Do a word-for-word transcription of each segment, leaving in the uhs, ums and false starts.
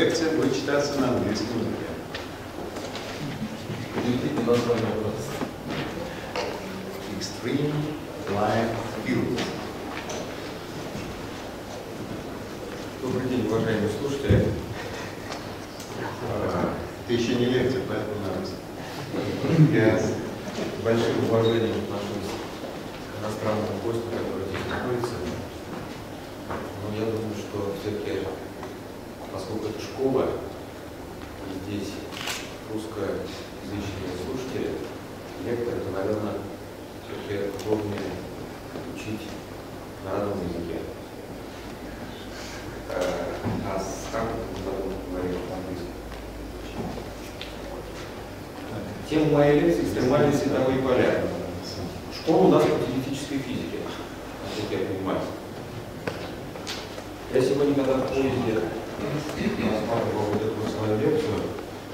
лекция будет читаться на английском языке. Extreme Light Field. Добрый день, уважаемые слушатели. Это еще не лекция, поэтому надо. Я с большим уважением отношусь к иностранному гостю, который здесь находится. Но я думаю, что все-таки, поскольку это школа, и здесь русскоязычные слушатели, лектор, это, наверное, все-таки удобнее учить на родном языке. А с как вы говорили по-английски? Тема моей лекции — экстремальные световые поля. Школа у нас по теоретической физике, как я понимаю. Я сегодня, когда в поезде рассматривал вот эту свою лекцию,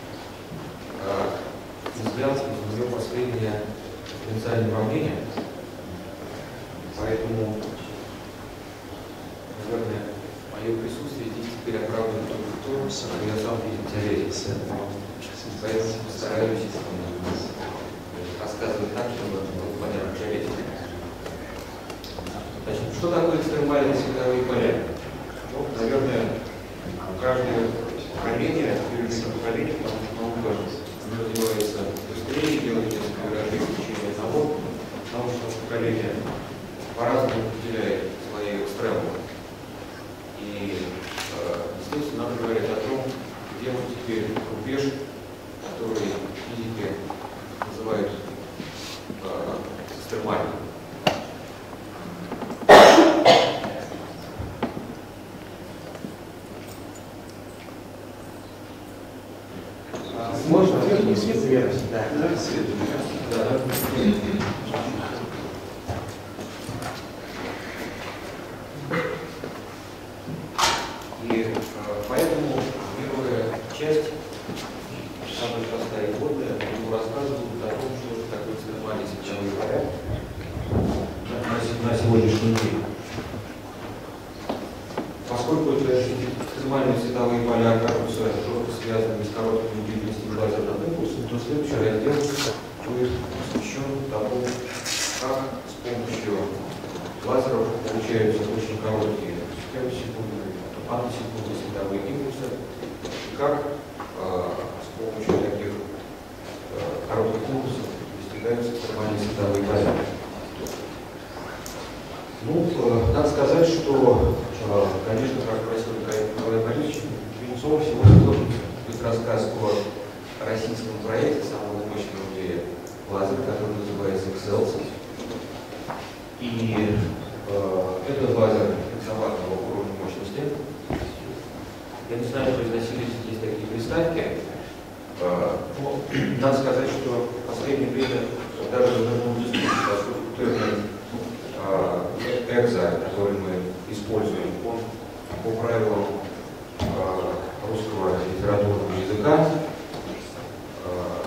взгляд на ее последнее потенциальное уравнение, поэтому, наверное, мое присутствие здесь теперь оправдывает только то, что я сам физик-теоретик. Поэтому постараюсь рассказывать так, чтобы было понятно теоретике. Значит, что такое экстремальные световые поля? Ну, наверное, каждое поколение, юридическое поколение, потому что наука развивается быстрее, делает несколько выражений в течение одного научного поколения, по-разному определяет свои экстремумы. И, естественно, надо говорить о том, где вот теперь рубеж, который физики называют э, экстремальным. Можно? Свет. Да. Да. И э, поэтому первая часть, самая простая и вводная, ему рассказывают о том, что такое экстремальные световые поля на, на сегодняшний день. Поскольку это экстремальные световые поля окажутся жестко связанными с короткими длительностями лазерных импульсов, то следующий раздел будет посвящен тому, как с помощью лазеров получаются очень короткие пятисекундные, пятисекундные световые импульсы, и как э, с помощью таких э, коротких импульсов достигаются экстремальные световые поля. Ну, э, надо сказать, что, э, конечно, как просил Николай Борисович, Венцов сегодня должен быть рассказ о российском проекте самого мощного в мире лазер, который называется Excelsior. И э, этот лазер экзаваттного уровня мощности. Я не знаю, произносились здесь такие приставки. Э, но надо сказать, что в последнее время даже в дискуссии, поскольку термин экзо, который мы используем, он по правилам э, русского литературного языка э,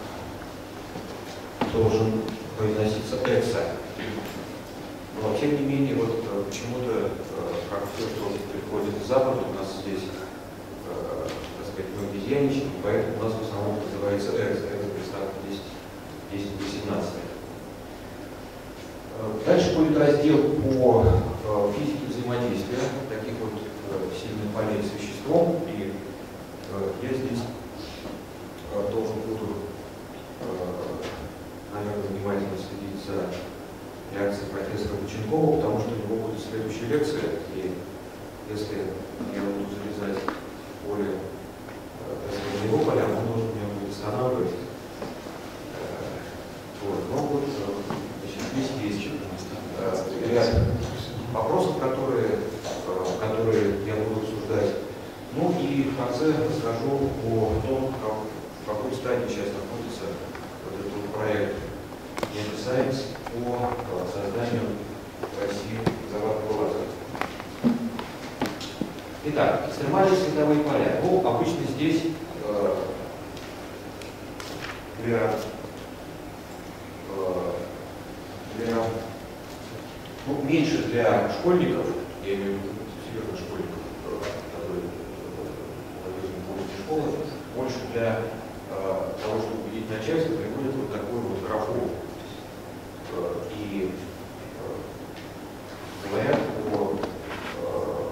должен произноситься эксо. Но тем не менее, вот э, почему-то, э, как все, что приходит из Запада, у нас здесь, э, так сказать, мы обезьяничаем, поэтому у нас в основном называется экзо. Это приставка десять восемнадцать. Дальше будет раздел по э, физике взаимодействия таких вот э, сильных полей с веществом. И э, я здесь э, должен буду, э, наверное, внимательно следить за реакцией профессора Боченкова, потому что у него будет следующая лекция. И если я буду залезать в поле э, его полям, он должен меня будет останавливать. Э, вот. Но вот, э, здесь есть ряд вопросов, которые, которые я буду обсуждать. Ну и в конце расскажу о том, как, в какой стадии сейчас находится вот этот проект Янсайнс по созданию в России экзаваттного лазера. Итак, экстремальные световые поля. Ну, обычно здесь э, для Для, ну, меньше для школьников, я имею в виду серьезных школьников, которые для э, того, чтобы убедить начальство, приводят вот такой вот графон. Э, и э, говорят о э,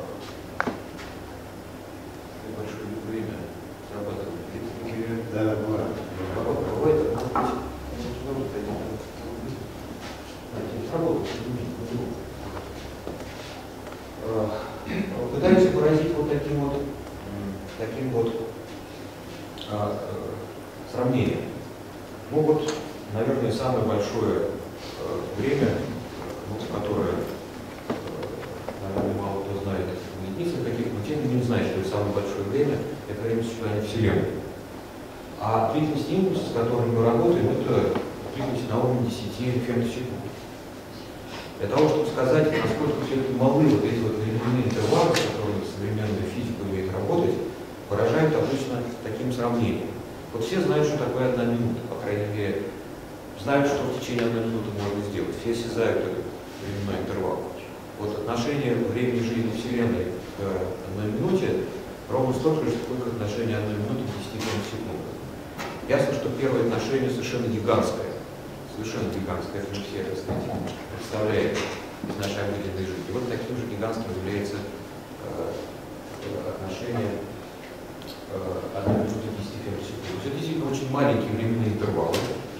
небольшое время зарабатывания. Да, да, бывает. Бывает, пытаемся выразить вот таким вот, таким вот а, сравнением. Ну вот, наверное, самое большое а, время, ну, которое, а, наверное, мало кто знает в единицах каких, но тем не менее знает, что это самое большое время, это время существования Вселенной. А длительность импульса, с которым мы работаем, это длительность на уровне десяти фемтосекунд. Для того, чтобы сказать, насколько все-таки малы вот эти вот временные интервалы, с которыми современная физика умеет работать, выражают обычно таким сравнением. Вот все знают, что такое одна минута, по крайней мере, знают, что в течение одной минуты можно сделать. Все осязают этот временной интервал. Вот отношение времени жизни Вселенной к одной минуте ровно столько же, сколько отношение одной минуты к десяти фемтосекундам. Ясно, что первое отношение совершенно гигантское. Совершенно гигантское, это мы все, так сказать, представляем из нашей обыденной жизни. Вот таким же гигантским является э, отношение э, одной минуты к десяти фемтосекунд. Это действительно очень маленькие временные интервалы.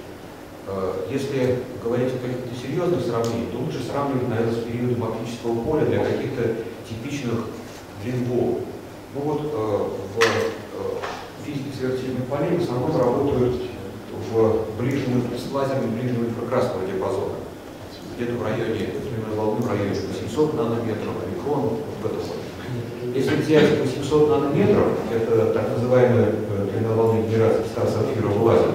Э, если говорить о каких-то серьезных сравнениях, то лучше сравнивать, наверное, с периодом оптического поля для каких-то типичных длин волн. Ну вот э, в э, физике сверхсильных полей в основном работают в ближнем, с лазером ближнего инфракрасного диапазона, где-то в районе волны, в районе восьмисот нанометров, микрон, в этом вот. Если взять восемьсот нанометров, это так называемая длина волны генерации стар-сапфирового лазера,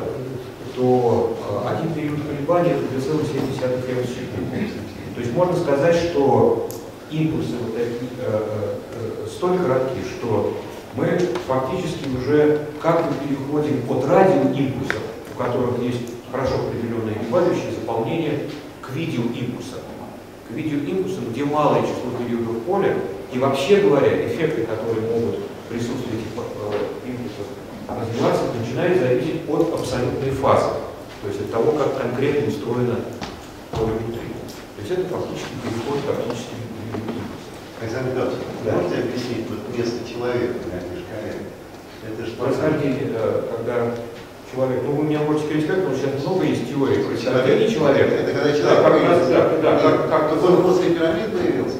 то один период колебаний это две целых семь десятых фемтосекунд. То есть можно сказать, что импульсы вот такие, э, э, столь коротки, что мы фактически уже как-то переходим от радиоимпульсов, у которых есть хорошо определенное ебалющее заполнение, к видеоимпульсам. К видеоимпульсам, где малое число периодов поля, и вообще говоря, эффекты, которые могут присутствовать этих э, импульсов развиваться, начинают зависеть от абсолютной фазы, то есть от того, как конкретно устроено поле внутри. То есть это фактически переход к оптическим импульсам. Александр Петрович, да. Можете объяснить вот место человека на этой шкале? Это что? Происхождение, когда человек, ну вы меня можете пересказать, потому что сейчас много есть теорий происхождения человека. Это когда человек да, появился? Да, да, как, как Кто он после пирамид появился?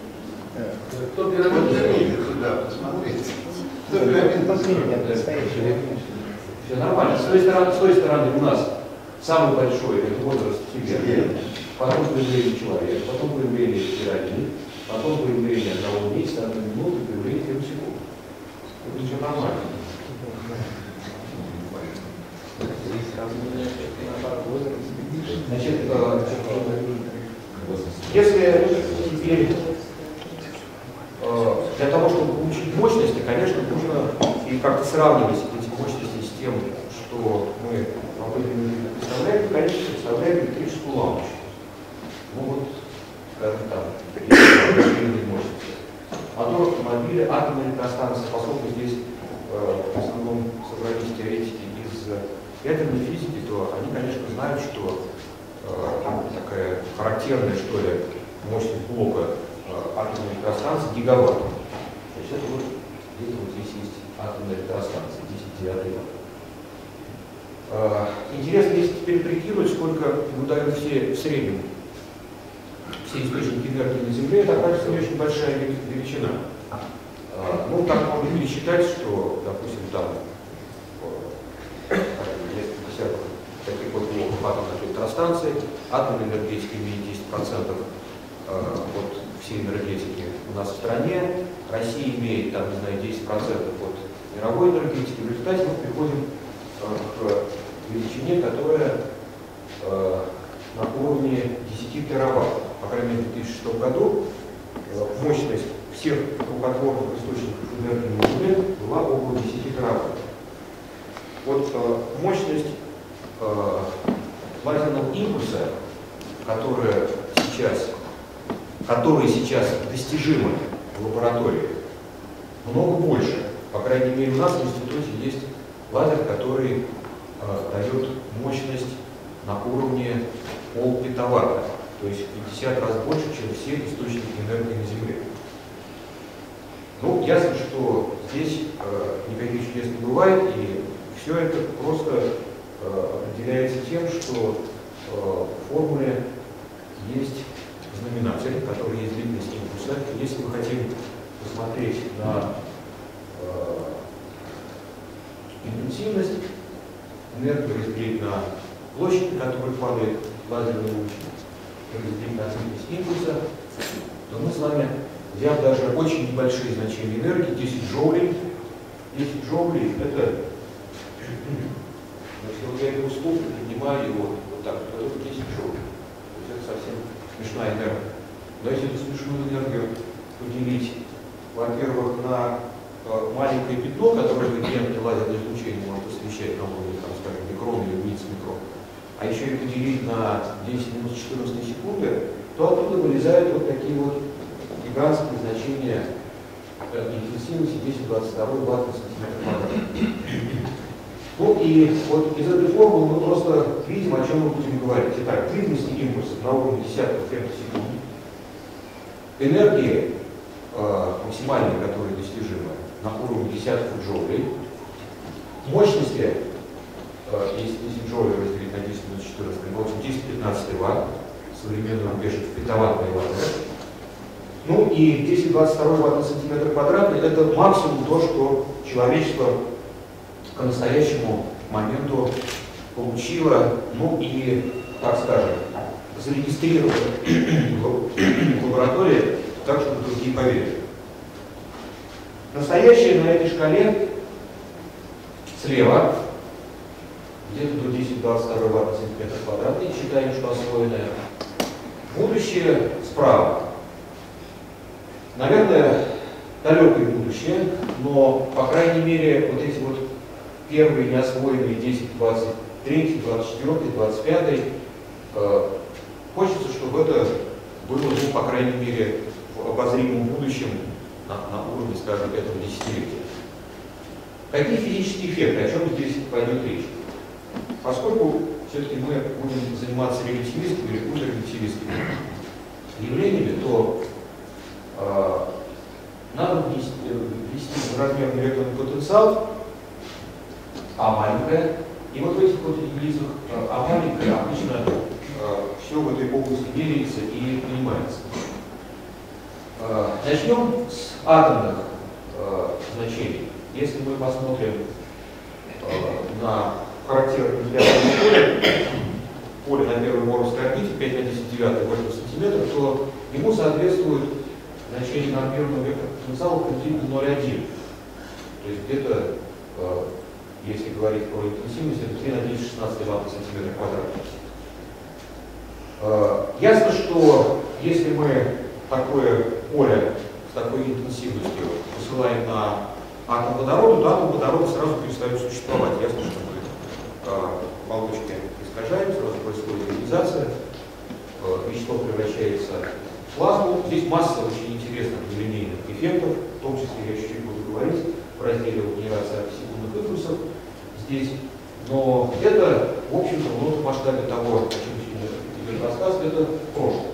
Кто пирамид появился? Да, посмотрите. Кто пирамид? Все нормально. С той стороны, с той стороны у нас самый большой это возраст Тибета, потом появление человека, потом появление пирамид, потом появление одного месяца, одной минуты, появление фемтосекунд. Это все нормально. Значит, э, если теперь э, для того, чтобы получить мощности, конечно, нужно и как-то сравнивать эти мощности с тем, что мы представляем, конечно, представляем электрическую лампочку. Ну вот, скажем так, электрические мощности. Мотор автомобиля, атомная электростанция, поскольку здесь э, в основном собрались теоретики из ядерной физики, то они, конечно, знают, что э, такая характерная, что ли, мощность блока э, атомной электростанции гигаватт. То есть это вот где-то вот здесь есть атомная электростанция, десять девятый ватт. Э, интересно, если теперь прикинуть, сколько выдают все в среднем все источники энергии на Земле, это окажется не очень большая величина. Э, ну, так можно пересчитать, что, допустим, там несколько десятков таких вот блоков атомных электростанций, атомная энергетика имеет десять процентов от всей энергетики у нас в стране, Россия имеет, там, не знаю, десять процентов от мировой энергетики. В результате мы приходим к величине, которая на уровне десяти тераватт. По крайней мере, в две тысячи шестом году мощность всех рукотворных источников энергии на Земле была около десяти тераватт. Вот э, мощность э, лазерного импульса, которая сейчас, которые сейчас достижимы в лаборатории, много больше. По крайней мере, у нас в институте есть лазер, который э, дает мощность на уровне полпетаватта, то есть в пятьдесят раз больше, чем все источники энергии на Земле. Ну, ясно, что здесь э, никаких чудес не бывает, и все это просто э, определяется тем, что э, в формуле есть знаменатель, который есть длительность импульса. Если мы хотим посмотреть на э, интенсивность, энергию разделить на площадь, на которой падает лазерный луч, разделить на длительность импульса, то мы с вами, взяв даже очень небольшие значения энергии, десять джоулей, десять джоулей это, если вот я его стул, поднимаю его вот так, то это десять джоулей. То есть это совсем смешная энергия. Но если эту смешную энергию поделить, во-первых, на маленькое пятно, которое вариантное лазерное излучение может освещать на уровне, там, скажем, микрон или единиц микрон, а еще и поделить на десять минус четырнадцать секунды, то оттуда вылезают вот такие вот гигантские значения интенсивности десять двадцать два ватт на сантиметр квадратный. Ну и вот из этой формулы мы просто видим, о чем мы будем говорить. Итак, длительность импульсов на уровне десятков фемтосекунд, энергии э, максимальной, которые достижимы, на уровне десятков джоулей, мощности, э, если десять джоулей разделить на десять минус четырнадцать, мы получим десять-пятнадцать ватт, современный рубеж петаваттный лазер. Ну и десять двадцать два ватт на сантиметр квадратный – это максимум то, что человечество к настоящему моменту получило, ну и, так скажем, зарегистрировало в лаборатории, так, чтобы другие поверили. Настоящее на этой шкале слева, где-то до десять двадцать два ватт на сантиметр квадратный, считаем, что освоенное. Будущее справа. Наверное, далекое будущее, но, по крайней мере, вот эти вот первые неосвоенные десять, двадцать три, двадцать четыре, двадцать пять, э, хочется, чтобы это было, ну, по крайней мере, в обозримом будущем на, на уровне, скажем, этого десятилетия. Какие физические эффекты, о чем здесь пойдет речь? Поскольку все-таки мы будем заниматься релятивистскими или ультрарелятивистскими явлениями, то э, надо ввести, ввести размерный электронный потенциал А маленькая, и вот в этих вот единицах э, А маленькая обычно э, все в этой области меряется и понимается. Э, начнем с атомных э, значений. Если мы посмотрим э, на характерное поле, поле на первой Моровской орбите пять на десять девятых восемь сантиметров, то ему соответствует значение надмерного вектора потенциала приблизительно ноль целых один. То есть где-то, э, если говорить про интенсивность, это три на десять шестнадцать ватт на сантиметр квадратный. Э, ясно, что если мы такое поле с такой интенсивностью посылаем на атом водорода, то атом водорода сразу перестает существовать. Ясно, что мы э, оболочки искажаем, сразу происходит ионизация, э, вещество превращается в плазму. Здесь масса очень интересных нелинейных эффектов, в том числе я чуть-чуть буду говорить в разделе генерации антисекундных импульсов здесь. Но это, в общем-то, ну, в масштабе того, о чем идет рассказ, это прошлое.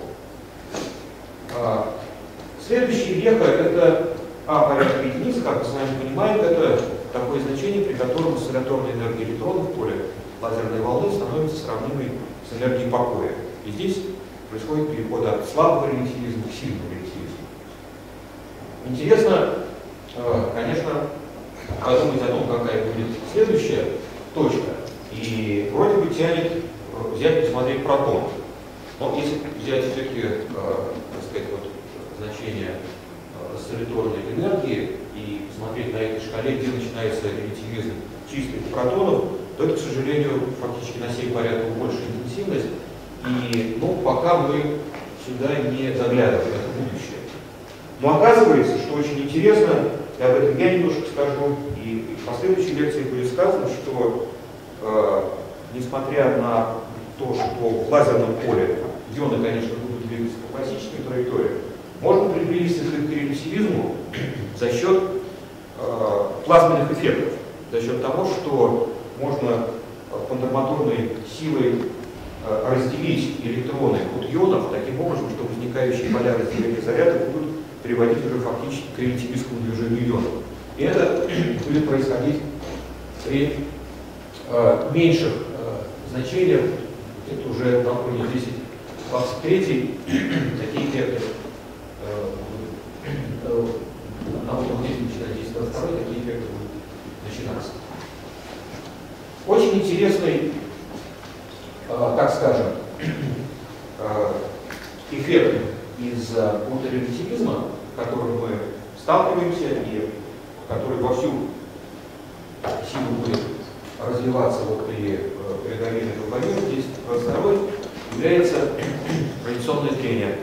А, следующий века — это А порядка единиц, как мы с вами понимаем, это такое значение, при котором осцилляторная энергия электронов в поле лазерной волны становится сравнимой с энергией покоя. И здесь происходит переход от слабого релятивизма к сильному релятивизму. Интересно, конечно, подумать о том, какая будет следующая точка. И вроде бы тянет взять и посмотреть протон. Но если взять все-таки, так сказать, вот, значение осцилляторной энергии и посмотреть на этой шкале, где начинается релятивизм чистых протонов, то это, к сожалению, фактически на семь порядков больше интенсивность. И, ну, пока мы сюда не заглядываем, это будущее. Но оказывается, что очень интересно, и об этом я немножко скажу, и в последующей лекции будет сказано, что э, несмотря на то, что в лазерном поле ионы, конечно, будут двигаться по классической траектории, можно приблизиться к релятивизму за счет э, плазменных эффектов. за счет того, что можно фундаментальной силой разделить электроны от ионов таким образом, что возникающие поля разделения заряда будут приводить уже фактически к релятивистскому движению ионов. И это будет происходить при э, меньших э, значениях, это уже на уровне десять двадцать три, такие эффекты, э, э, на уровне десять двадцать два, такие эффекты будут начинаться. Очень интересный, э, так скажем, э, эффект из ультрарелятивизма, с которым мы сталкиваемся и который во всю силу будет развиваться вот при преодолении долговера, здесь второй является радиационное трение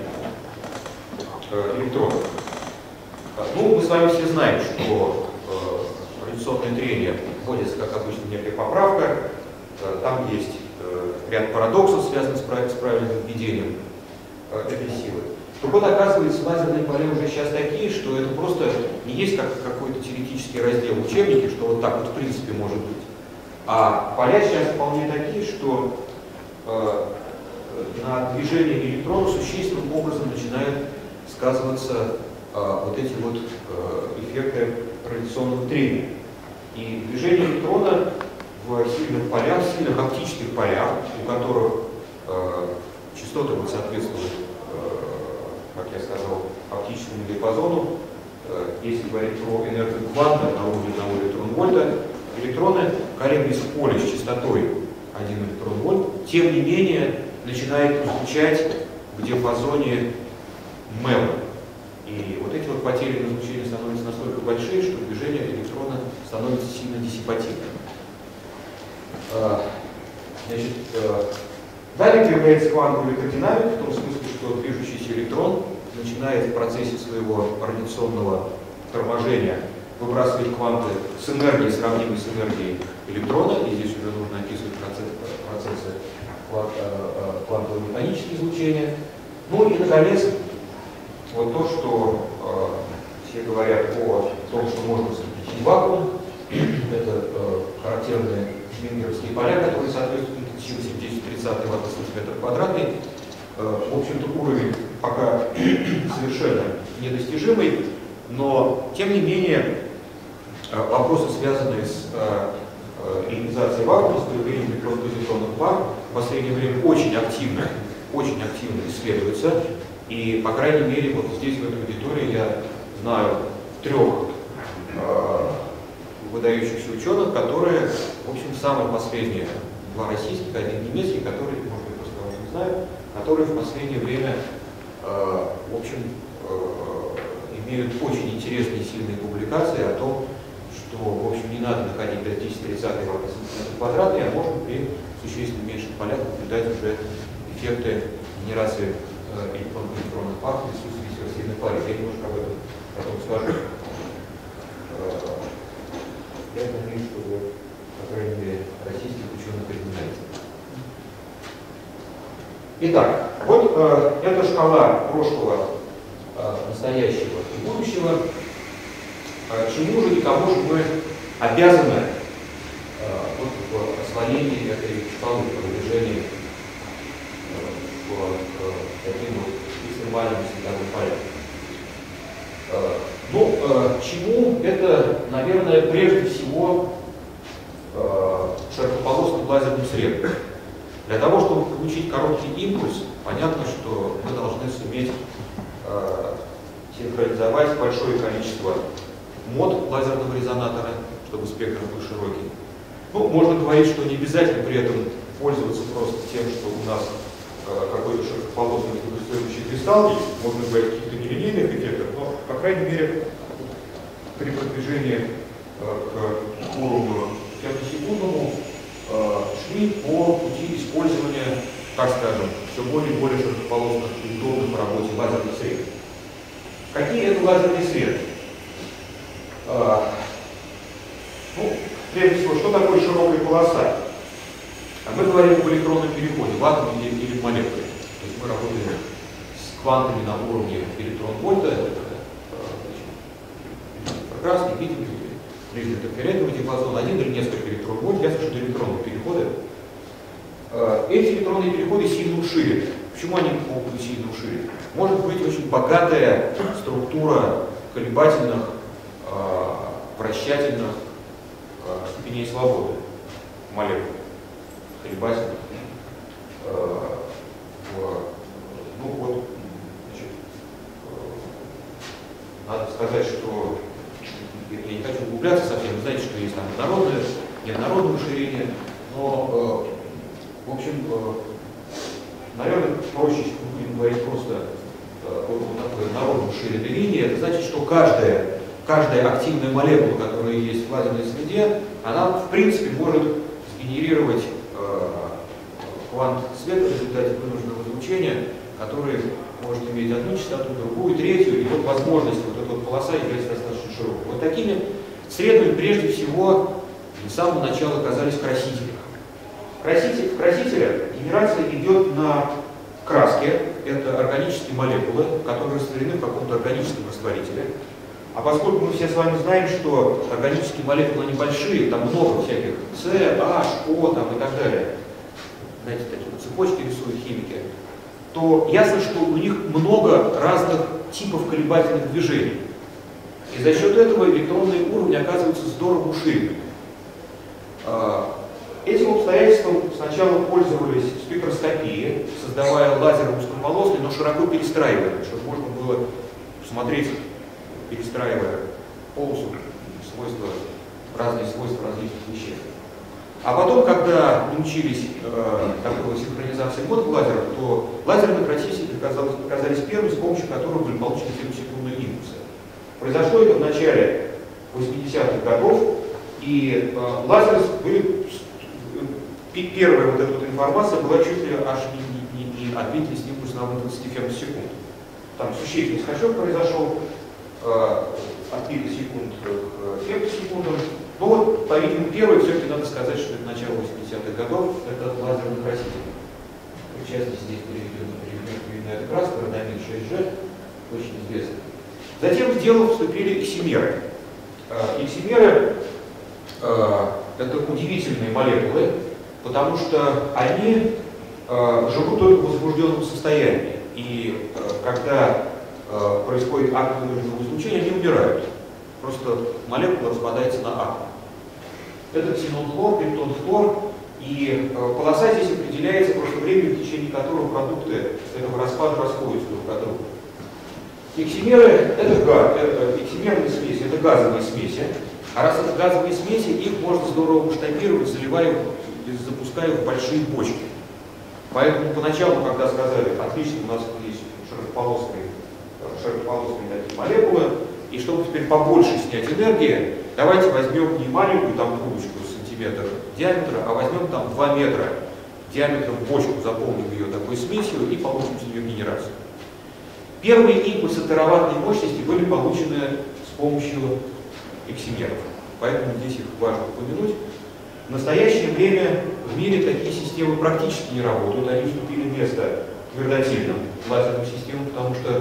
электронов. Ну, мы с вами все знаем, что э, радиационное трение вводится, как обычно, некая поправка. Э, там есть э, ряд парадоксов, связанных с, прав с правильным введением э, этой силы. Так вот, оказывается, лазерные поля уже сейчас такие, что это просто не есть как какой-то теоретический раздел в учебнике, что вот так вот в принципе может быть. А поля сейчас вполне такие, что э, на движение электрона существенным образом начинают сказываться э, вот эти вот э, эффекты радиационного трения. И движение электрона в сильных полях, в сильных оптических полях, у которых э, частоты вот соответствуют, как я сказал, оптическому диапазону, если говорить про энергию кванта на уровне одного электрон-вольта, электроны, колеблясь в поле с частотой один электрон-вольт, тем не менее начинает излучать в диапазоне мэм. И вот эти вот потери на излучении становятся настолько большие, что движение электрона становится сильно диссипативным. Значит, далее появляется квантовая электродинамика, в том смысле, что движущийся электрон начинает в процессе своего радиационного торможения выбрасывать кванты с энергией, сравнимой с энергией электрона, и здесь уже нужно описывать процесс, процессы квантово-механические излучения. Ну и, наконец, вот то, что э, все говорят о том, что можно вступить в вакуум, это э, характерные вингеровские поля, которые соответствуют интенсивности десять тридцать ватт на сантиметр квадратный. Э, в общем-то, уровень пока совершенно недостижимый, но, тем не менее, э, вопросы, связанные с э, э, ионизацией вакуума, с появлением электрон-позитронных пар, в последнее время очень активно, очень активно исследуются. И, по крайней мере, вот здесь, в этой аудитории, я знаю трех э, выдающихся ученых, которые, в общем, самые последние, два российских, один немецкий, которые, может быть, просто кого-то не знаю, которые в последнее время, э, в общем, э, имеют очень интересные и сильные публикации о том, что, в общем, не надо находить до десять тридцать ватт на сантиметр квадратный, а можно при существенно меньших полях наблюдать уже эффекты генерации электрон-позитронных пар в присутствии сильных парей. Я немножко об этом потом скажу. Я надеюсь, что вы, по крайней мере, российских ученых это знаете. Итак, вот э, эта шкала прошлого, э, настоящего и будущего. Э, чему же и кому же мы обязаны э, вот, в освоении этой шкалы продвижения таким вот экстремальным световым полям. Э, ну, э, чему? Это, наверное, прежде всего э, широкополосным лазерным средством. Для того, чтобы получить короткий импульс, понятно, что мы должны суметь э, синхронизовать большое количество мод лазерного резонатора, чтобы спектр был широкий. Ну, можно говорить, что не обязательно при этом пользоваться просто тем, что у нас какой-то широкополосный следующий кристалл есть, можно говорить о каких-то нелинейных эффектах, но, по крайней мере, при продвижении э, к уровню пятисекундному э, шли по пути использования, так скажем, все более и более широкополосных и удобных по работе лазерных средств. Какие это лазерные средства? Э, ну, прежде всего, что такое широкая полоса? Мы говорим об электронном переходе в атоме или, или в молекуле. То есть мы работаем с квантами на уровне электрон-вольта. Это, э, красный, видим, ближний интерферентный диапазон, один или несколько электронных вольт, ясно, что это электронные переходы. Эти электронные переходы сильно уширены. Почему они могут быть сильно уширены? Может быть очень богатая структура колебательных, вращательных степеней свободы молекул, колебательных. Ну вот, значит, надо сказать, что я не хочу углубляться совсем, вы знаете, что есть там однородное, неоднородное уширение, но, в общем, наверное, проще, если мы будем говорить просто о такой однородной уширенной линии, это значит, что каждая, каждая активная молекула, которая есть в лазерной среде, она, в принципе, может сгенерировать квант света в результате вынужденного излучения, который может иметь одну частоту, другую, третью, и вот возможность вот эта вот полоса является достаточно широкой. Вот такими средами прежде всего с самого начала оказались красители. Краситель, красителя генерация идет на краске, это органические молекулы, которые растворены в каком-то органическом растворителе. А поскольку мы все с вами знаем, что органические молекулы небольшие, там много всяких С, H, O там, и так далее, знаете, такие вот цепочки рисуют химики, то ясно, что у них много разных типов колебательных движений. И за счет этого электронные уровни оказываются здорово уширены. Этим обстоятельством сначала пользовались в спектроскопии, создавая лазеры узкополосные, но широко перестраивая, чтобы можно было смотреть, перестраивая полосу, свойства, разные свойства различных веществ. А потом, когда научились э, такой синхронизации модулей лазеров, то лазерные красители оказались первыми, с помощью которых были получены фемтосекундные импульсы. Произошло это в начале восьмидесятых годов, и э, лазеры были, э, первая вот эта вот информация была чуть ли аж не, не, не от длительности импульса на двадцати фемтосекунд. Там существенный скачок произошел э, от пикосекунд к фемтосекундам. Но вот, по-видимому, первое, все-таки надо сказать, что это начало восьмидесятых годов, это лазерный краситель. В частности, здесь приведена эта краска, родомин шесть джи, очень известный. Затем в дело вступили иксимеры. Иксимеры э, это удивительные молекулы, потому что они э, живут только в возбужденном состоянии. И э, когда э, происходит акт вынужденного излучения, они умирают. Просто молекула распадается на атомы. Это ксенон-хлор, криптон-флор, и э, полоса здесь определяется просто временем, в течение которого продукты этого распада расходятся друг от друга. Иксимеры — это, газ, это иксимерные смеси, это газовые смеси. А раз это газовые смеси, их можно здорово масштабировать, заливая и запуская в большие бочки. Поэтому поначалу, когда сказали, отлично, у нас есть широкополосные, широкополосные такие молекулы, и чтобы теперь побольше снять энергии, давайте возьмем не маленькую там трубочку сантиметр диаметра, а возьмем там два метра диаметром бочку, заполним ее такой смесью и получим с нее генерацию. Первые импульсы тераваттной мощности были получены с помощью иксимеров, поэтому здесь их важно упомянуть. В настоящее время в мире такие системы практически не работают, они уступили место твердотельным лазерным системам, потому что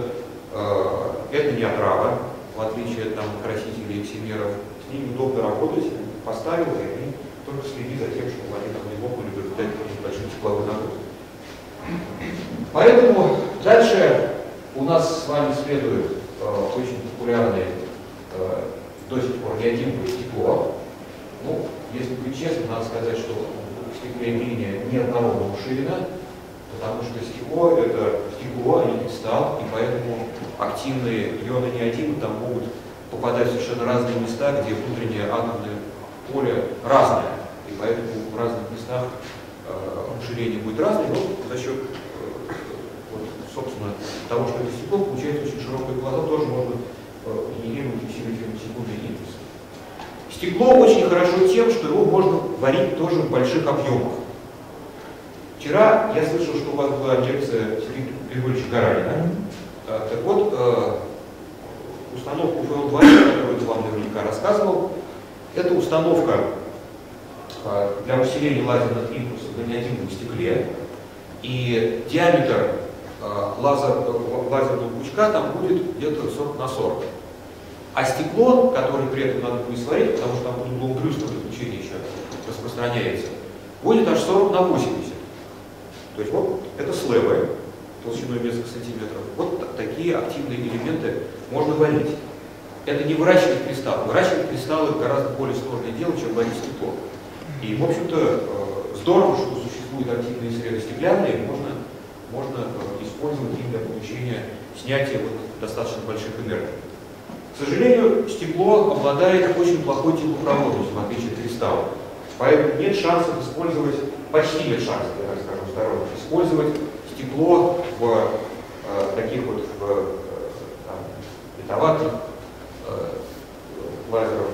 э, это не отрава, в отличие от красителей иксимеров. С ними удобно работать, поставил, и только следи за тем, чтобы они там не лопнули в результате большой тепловой нагрузки. Поэтому дальше у нас с вами следует э, очень популярный э, до сих пор неодимовое стекло. Ну, если быть честным, надо сказать, что в стекле линия неоднородно уширена, потому что стекло — это стекло, а не кристалл, и поэтому активные ионы неодима там могут попадать в совершенно разные места, где внутреннее атомное поле разное, и поэтому в разных местах э, уширение будет разное, но за счет э, вот, собственно, того, что это стекло, получается очень широкое глаза, тоже можно э, генерировать усиливать секундные импульсы. Стекло очень хорошо тем, что его можно варить тоже в больших объемах. Вчера я слышал, что у вас была лекция Сергея Григорьевича Гаранина. Так вот, установка УФЛ два, которую я вам наверняка рассказывал, это установка для усиления лазерных импульсов на неодимовом стекле. И диаметр лазер, лазерного пучка там будет где-то сорок на сорок. А стекло, которое при этом надо будет сварить, потому что там будет блумдрюстное излучение еще распространяется, будет аж сорок на восемьдесят. То есть вот это слэбы толщиной несколько сантиметров. Вот такие активные элементы можно варить. Это не выращивать кристаллы. Выращивать кристаллы гораздо более сложное дело, чем варить стекло. И, в общем-то, здорово, что существуют активные среды стеклянные, можно, можно использовать их для получения снятия вот достаточно больших энергий. К сожалению, стекло обладает очень плохой теплопроводностью, в отличие от кристалла. Поэтому нет шансов использовать, почти нет шансов, я так скажу, осторожно, использовать стекло в э, таких вот в, э, там, бетоватых э, лазеров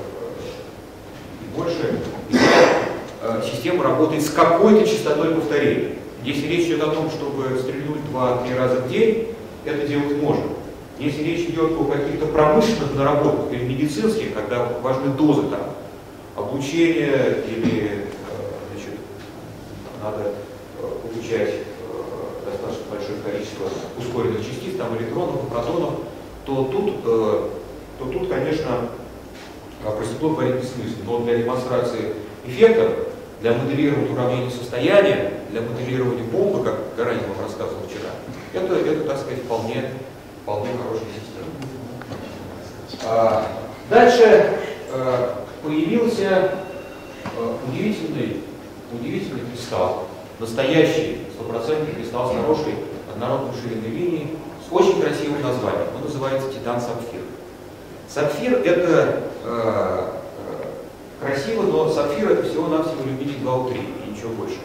э, и больше. И, э, система работает с какой-то частотой повторений. Если речь идет о том, чтобы стрельнуть два-три раза в день, это делать можно. Если речь идет о каких-то промышленных наработках или медицинских, когда важны дозы там, облучения или значит, надо получать достаточно большое количество ускоренных частиц, там, электронов, протонов, то тут, то тут, конечно, про стекло говорить бессмысленно. Но для демонстрации эффектов, для моделирования уравнения состояния, для моделирования бомбы, как Гаранин вам рассказывал вчера, это, это так сказать, вполне, вполне хорошая система. А, дальше а, появился а, удивительный, удивительный кристалл, настоящий стопроцентный кристалл с хорошей однородной ширинной линией, с очень красивым названием. Он называется титан-сапфир. Сапфир это э, красиво, но сапфир это всего-навсего алюминий два У три и ничего больше.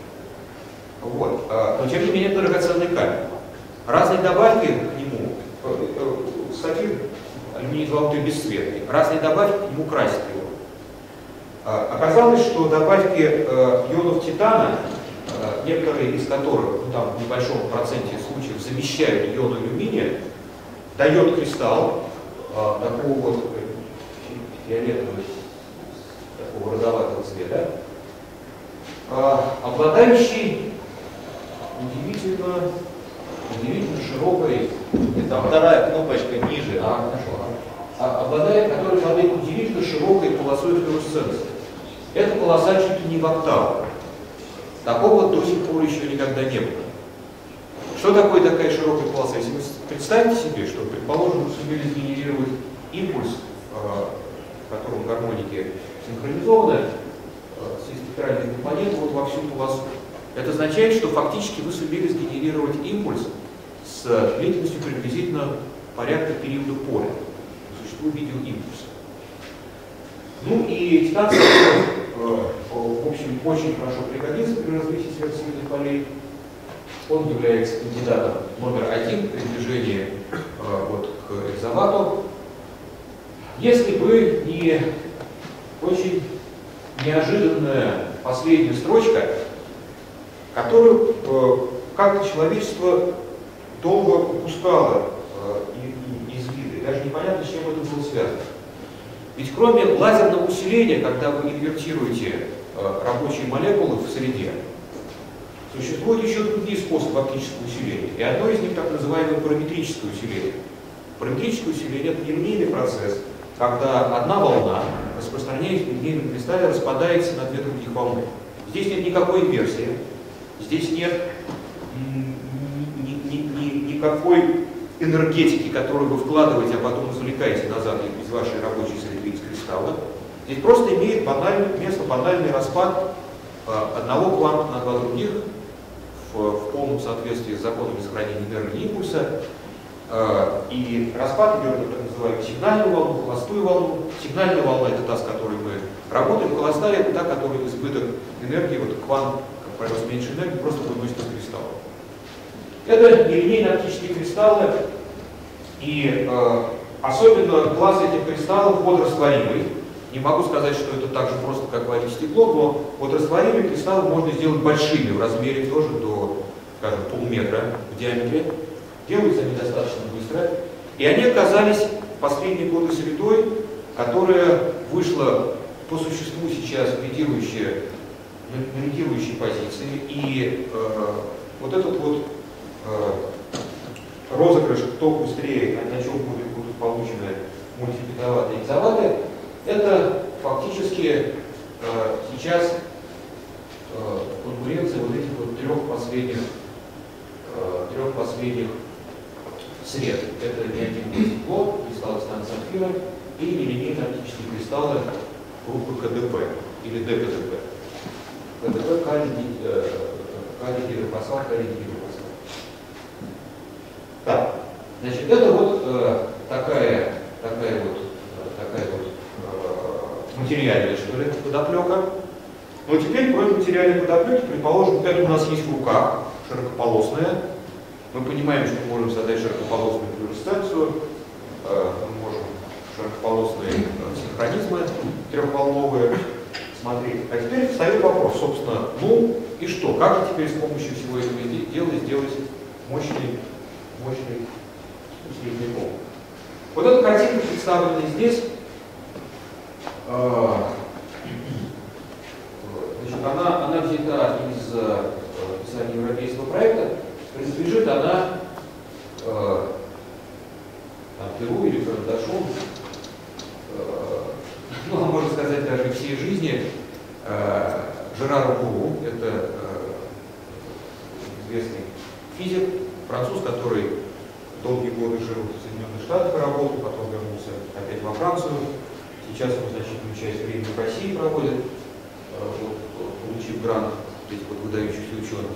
Вот. Э, но тем не менее это драгоценный камень. Разные добавки к нему, э, э, сапфир алюминий два У три бесцветный, разные добавки к нему красят его. Э, оказалось, что добавки э, ионов титана, э, некоторые из которых, ну, там, в небольшом проценте случаев замещают ионы алюминия, дает кристалл А, такого вот фиолетового, такого розоватого цвета, а, обладающий удивительно, удивительно широкой, Там вторая кнопочка ниже. а, хорошо, а, обладает, который обладает удивительно широкой полосой флуоресценции. Эта полоса чуть ли не в октаву. Такого до сих пор еще никогда не было. Что такое такая широкая полоса? Если вы представите себе, что, предположим, вы сумели сгенерировать импульс, в котором гармоники синхронизованы с спектральной компонентой вот во всю полосу. Это означает, что фактически вы сумели сгенерировать импульс с длительностью приблизительно порядка периода поля. Существует видеоимпульс. Ну и титан-сапфир, в общем, очень хорошо пригодится при развитии сверхсильных полей. Он является кандидатом номер один при движении э, вот, к экзовату. Если бы не очень неожиданная последняя строчка, которую э, как-то человечество долго упускало э, из вида, даже непонятно, с чем это было связано. Ведь кроме лазерного усиления, когда вы инвертируете э, рабочие молекулы в среде, существуют еще другие способы оптического усиления, и одно из них так называемое параметрическое усиление. Параметрическое усиление – это нелинейный процесс, когда одна волна, распространяясь в линейном кристалле, распадается на две других волны. Здесь нет никакой инверсии, здесь нет ни, ни, ни, никакой энергетики, которую вы вкладываете, а потом извлекаете назад из вашей рабочей среды, из кристалла. Здесь просто имеет банальный, место банальный распад одного кванта на два других, В, в полном соответствии с законами сохранения энергии импульса. Э, и распад идет на так называемую сигнальную волну, холостую волну. Сигнальная волна — это та, с которой мы работаем, холостая — это та, которая избыток энергии, вот квант, как правило, с меньшей энергией, просто выносит из кристалла. Это нелинейные оптические кристаллы, и э, особенно класс этих кристаллов водорастворимый. Не могу сказать, что это так же просто, как варить стекло, но вот растворимые кристаллы можно сделать большими в размере тоже до, скажем, полметра в диаметре. Делаются они достаточно быстро. И они оказались в последние годы средой, которая вышла по существу сейчас в лидирующие, на лидирующие позиции. И э, вот этот вот э, розыгрыш, кто быстрее, на чем будут, будут получены мультипитоватые, экзоваты, это фактически э, сейчас э, конкуренция вот этих вот трех последних, э, трех последних сред. Это неодимовое стекло, кристаллы станции сапфира и нелинейные оптические кристаллы группы ка дэ пэ или дэ ка дэ пэ. ка дэ пэ калий гидропосал, калий гидропосал. Так, значит, это вот э, такая, такая вот, такая вот э, материальная, что ли, подоплека. Но теперь, кроме материальной подоплеки, предположим, это у нас есть в руках широкополосная. Мы понимаем, что мы можем создать широкополосную флуоресценцию, э, мы можем широкополосные синхронизмы трехволновые смотреть. А теперь встает вопрос, собственно, ну и что? Как же теперь с помощью всего этого дела сделать мощный, мощный средний пол? Вот эта картинка представлена здесь. Значит, она, она взята из описания европейского проекта. Принадлежит она э, перу или карандашом, э, ну, можно сказать, даже всей жизни э, Жерару Буру. Это э, известный физик, француз, который долгие годы жил в Соединенных Штатах и работал, потом вернулся опять во Францию. Сейчас он значительную часть времени в России проводит, э, вот, получив грант этих вот выдающихся ученых.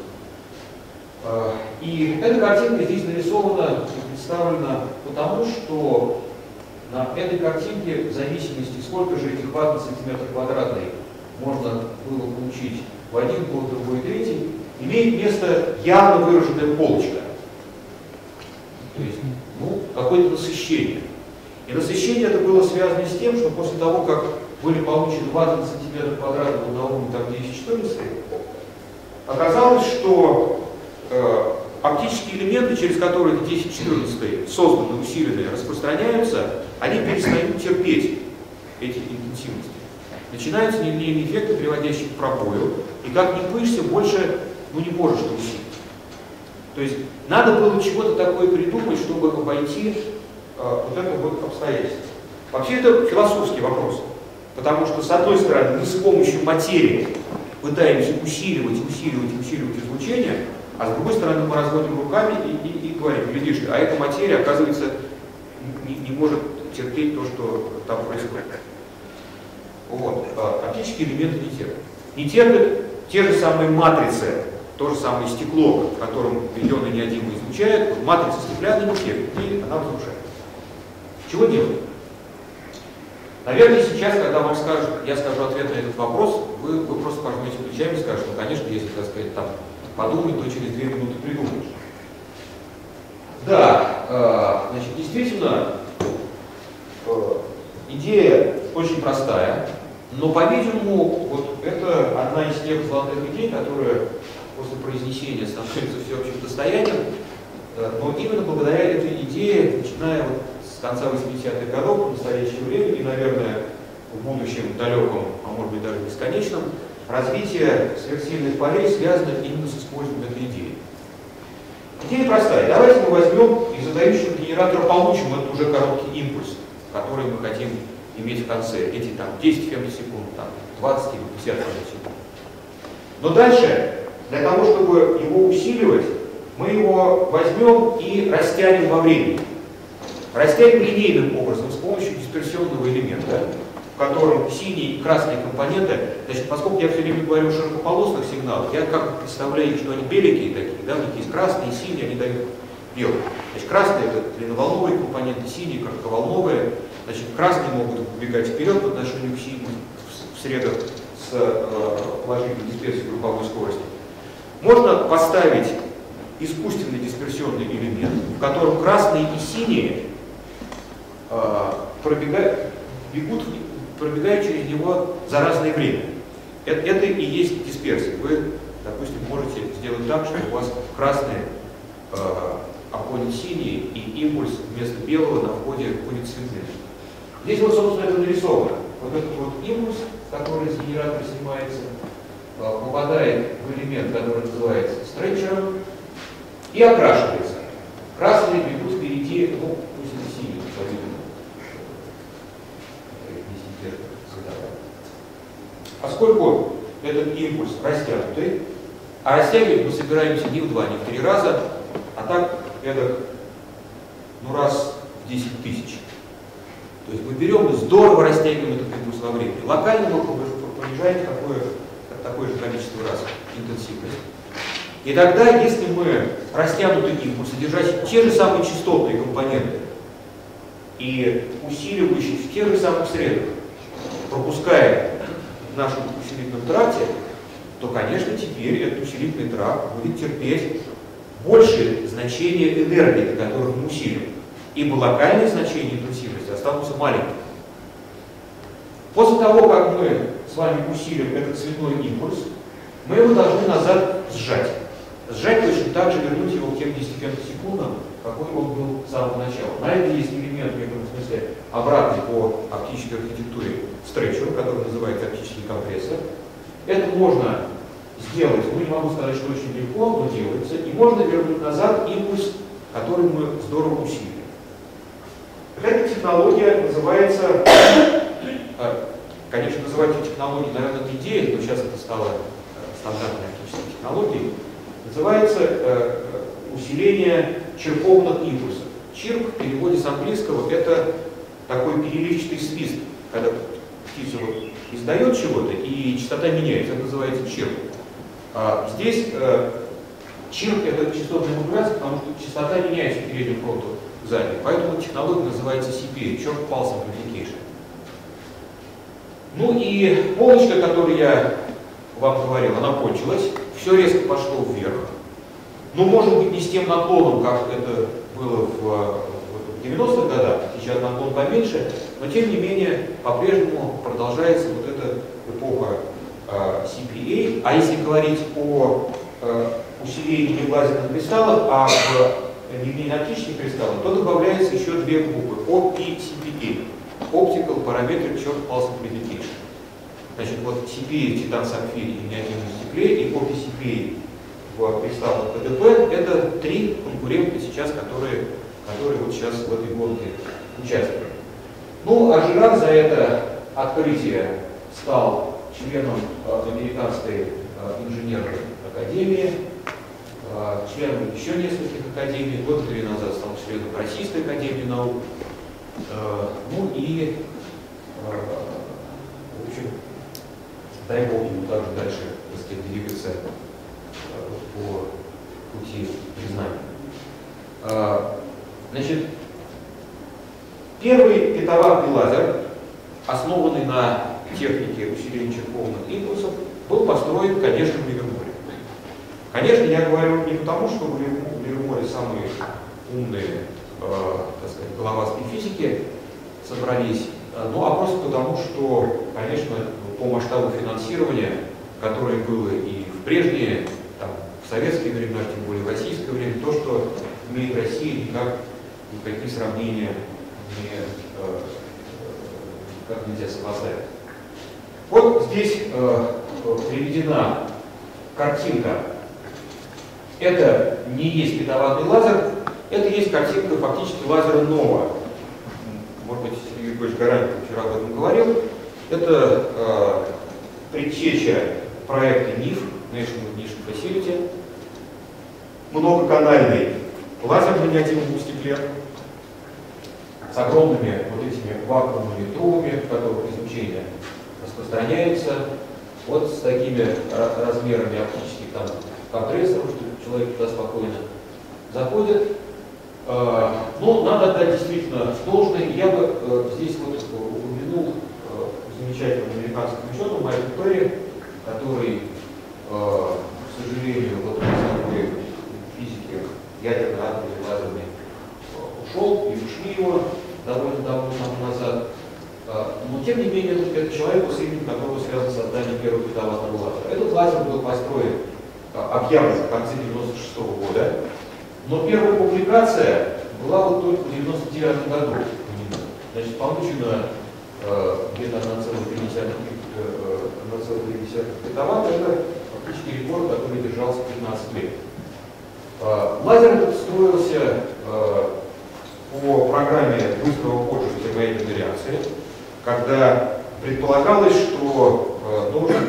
И эта картинка здесь нарисована и представлена потому, что на этой картинке, в зависимости, сколько же этих ватт на сантиметр квадратный можно было получить в один пол, другой, третий, имеет место явно выраженная полочка. То есть, ну, какое-то насыщение. И насыщение это было связано с тем, что после того, как были получены ватт на сантиметр квадратный на уровне десять-четырнадцать, оказалось, что э, оптические элементы, через которые десять-четырнадцать созданы, усиленные, распространяются, они перестают терпеть эти интенсивности. Начинаются нелинейные эффекты, приводящие к пробою, и как ни пышься, больше ну, не можешь это усилить. То есть надо было чего-то такое придумать, чтобы обойти э, вот это вот обстоятельство. Вообще это философский вопрос, потому что, с одной стороны, мы с помощью материи пытаемся усиливать, усиливать, усиливать излучение, а с другой стороны мы разводим руками и, и, и говорим, видишь, а эта материя, оказывается, не, не может терпеть то, что там происходит. Вот. А оптические элементы не терпят. Не терпят те же самые матрицы, то же самое стекло, в котором введенное неодимое излучает, вот матрица стеклянная не терпит, и она разрушает. Чего делать? Наверное, сейчас, когда вам скажут, я скажу ответ на этот вопрос, вы, вы просто пожмете плечами и скажете, ну, конечно, если, так сказать, там, подумать, то через две минуты придумаешь. Да, э, значит, действительно, э, идея очень простая, но, по-видимому, вот это одна из тех золотых идей, которая после произнесения становится всеобщим достоянием, э, но именно благодаря этой идее, начиная вот с конца восьмидесятых годов, в настоящее время и, наверное, в будущем далеком, а может быть даже бесконечном, развитие сверхсильных полей связано именно с использованием этой идеи. Идея простая. Давайте мы возьмем из задающего генератора получим этот уже короткий импульс, который мы хотим иметь в конце. Эти там десять фемтосекунд, там, двадцать или пятьдесят фемтосекунд. Но дальше, для того, чтобы его усиливать, мы его возьмем и растянем во времени. Растянем линейным образом с помощью дисперсионного элемента, в котором синие и красные компоненты, значит, поскольку я все время говорю о широкополосных сигналах, я как бы представляю, что они беленькие такие, да, у них есть красные, синие, они дают белый. Значит, красные это длинноволновые компоненты, синие коротковолновые. Значит, красные могут убегать вперед по отношению к синим в средах с э, положительной дисперсией групповой скорости. Можно поставить искусственный дисперсионный элемент, в котором красные и синие э, пробегают, бегут, пробегают через него за разное время. Это, это и есть дисперсия. Вы, допустим, можете сделать так, что у вас красные э, обходит синий, и импульс вместо белого на входе будет цветным. Здесь вот, собственно, это нарисовано. Вот этот вот импульс, который из генератора снимается, попадает в элемент, который называется стретчером, и окрашивается. Красные бегут впереди, ну, пусть это синий, по-видимому. поскольку этот импульс растянутый, а растягивать мы собираемся не в два, не в три раза, а так, это, ну, раз в десять тысяч. То есть мы берем и здорово растягиваем этот импульс во времени. Локально мы понижаем такое, такое же количество раз интенсивность. И тогда, если мы растянутый импульс, содержащий те же самые частотные компоненты и усиливающие в тех же самых средах, пропускаем в нашем усилительном тракте, то, конечно, теперь этот усилительный тракт будет терпеть большее значение энергии, до которых мы усиливаем, ибо локальные значения интенсивности останутся маленькими. После того, как мы с вами усилим этот цветной импульс, мы его должны назад сжать. Сжать точно так же, вернуть его к тем десяти фемтосекундам, какой он был с самого начала. На это есть элемент, в некотором смысле, обратный по оптической архитектуре стретчера, который называется оптический компрессор. Это можно сделать, ну не могу сказать, что очень легко, но делается, и можно вернуть назад импульс, который мы здорово усилили. Эта технология называется, конечно, называть эту технологию, наверное, не идея, но сейчас это стало стандартной оптической технологией, называется э, усиление черпованных импульсов. Чирп в переводе с английского это такой переливчатый свист, когда птица вот издает чего-то и частота меняется, это называется чирп. А здесь э, чирп это частотная модуляция, потому что частота меняется к переднему фронту сзади, поэтому технология называется си пи эй, Chirp Pulse Amplification. Ну и полочка, которую я вам говорил, она кончилась, все резко пошло вверх. Ну, может быть, не с тем наклоном, как это было в, в девяностых годах, сейчас наклон поменьше, но тем не менее, по-прежнему продолжается вот эта эпоха э, си пи эй. А если говорить о э, усилении не в лазерных кристаллах, а в нейроптических кристаллах, то добавляется еще две буквы, о пи си пи эй, Optical Parametric Chirp Pulse Amplification. Значит, вот си пи эй в титан-сапфире и миниатюрном стекле, и о пи си пи эй в кристаллах пэ дэ пэ, это три конкурента сейчас, которые, которые вот сейчас в этой гонке участвуют. Ну, а Жирак за это открытие стал членом Американской инженерной академии, членом еще нескольких академий, год три назад стал членом Российской академии наук. Ну и, в общем, дай Бог ему также дальше, так сказать, двигаться по пути признания. Значит, первый петаваттный лазер, основанный на технике усиления черпованных импульсов, был построен, конечно, в Ливерморе. Конечно, я говорю не потому, что в Ливерморе самые умные, так сказать, головастые физики собрались, ну а просто потому, что, конечно, по масштабу финансирования, которое было и в прежние, там, в советские времена, тем более в российское время, то, что имеет Россия, никак никакие сравнения не, э, как нельзя сопоставить. Вот здесь э, приведена картинка. Это не есть петаваттный лазер, это есть картинка фактически лазера Нова. Может быть, Сергей Григорьевич Гараньков вчера об этом говорил. Это э, предтеча проекта эн ай эф, National Ignition Facility, многоканальный лазер в миниатюрном стекле с огромными вот этими вакуумными трубами, в которых излучение распространяется, вот с такими размерами оптических там компрессоров, что человек туда спокойно заходит. Э, но надо отдать действительно должное. Я бы э, здесь вот упомянул э, замечательного американского ученого Майкла Перри, который, э, к сожалению, вот в физике ядерно-атомной лазерной ушел, и ушли его довольно давно назад. Но тем не менее, это человек, с именем которого связано создание первого петаваттного лазера. Этот лазер был построен, объявлен в конце девяносто шестого года, но первая публикация была вот только в девяносто девятом году. Значит, получено э, где-то одна целая три десятых петаватта, это фактически рекорд, который держался пятнадцать лет. Э, лазер этот строился э, по программе быстрого входа в термоядерной реакции, когда предполагалось, что э, должен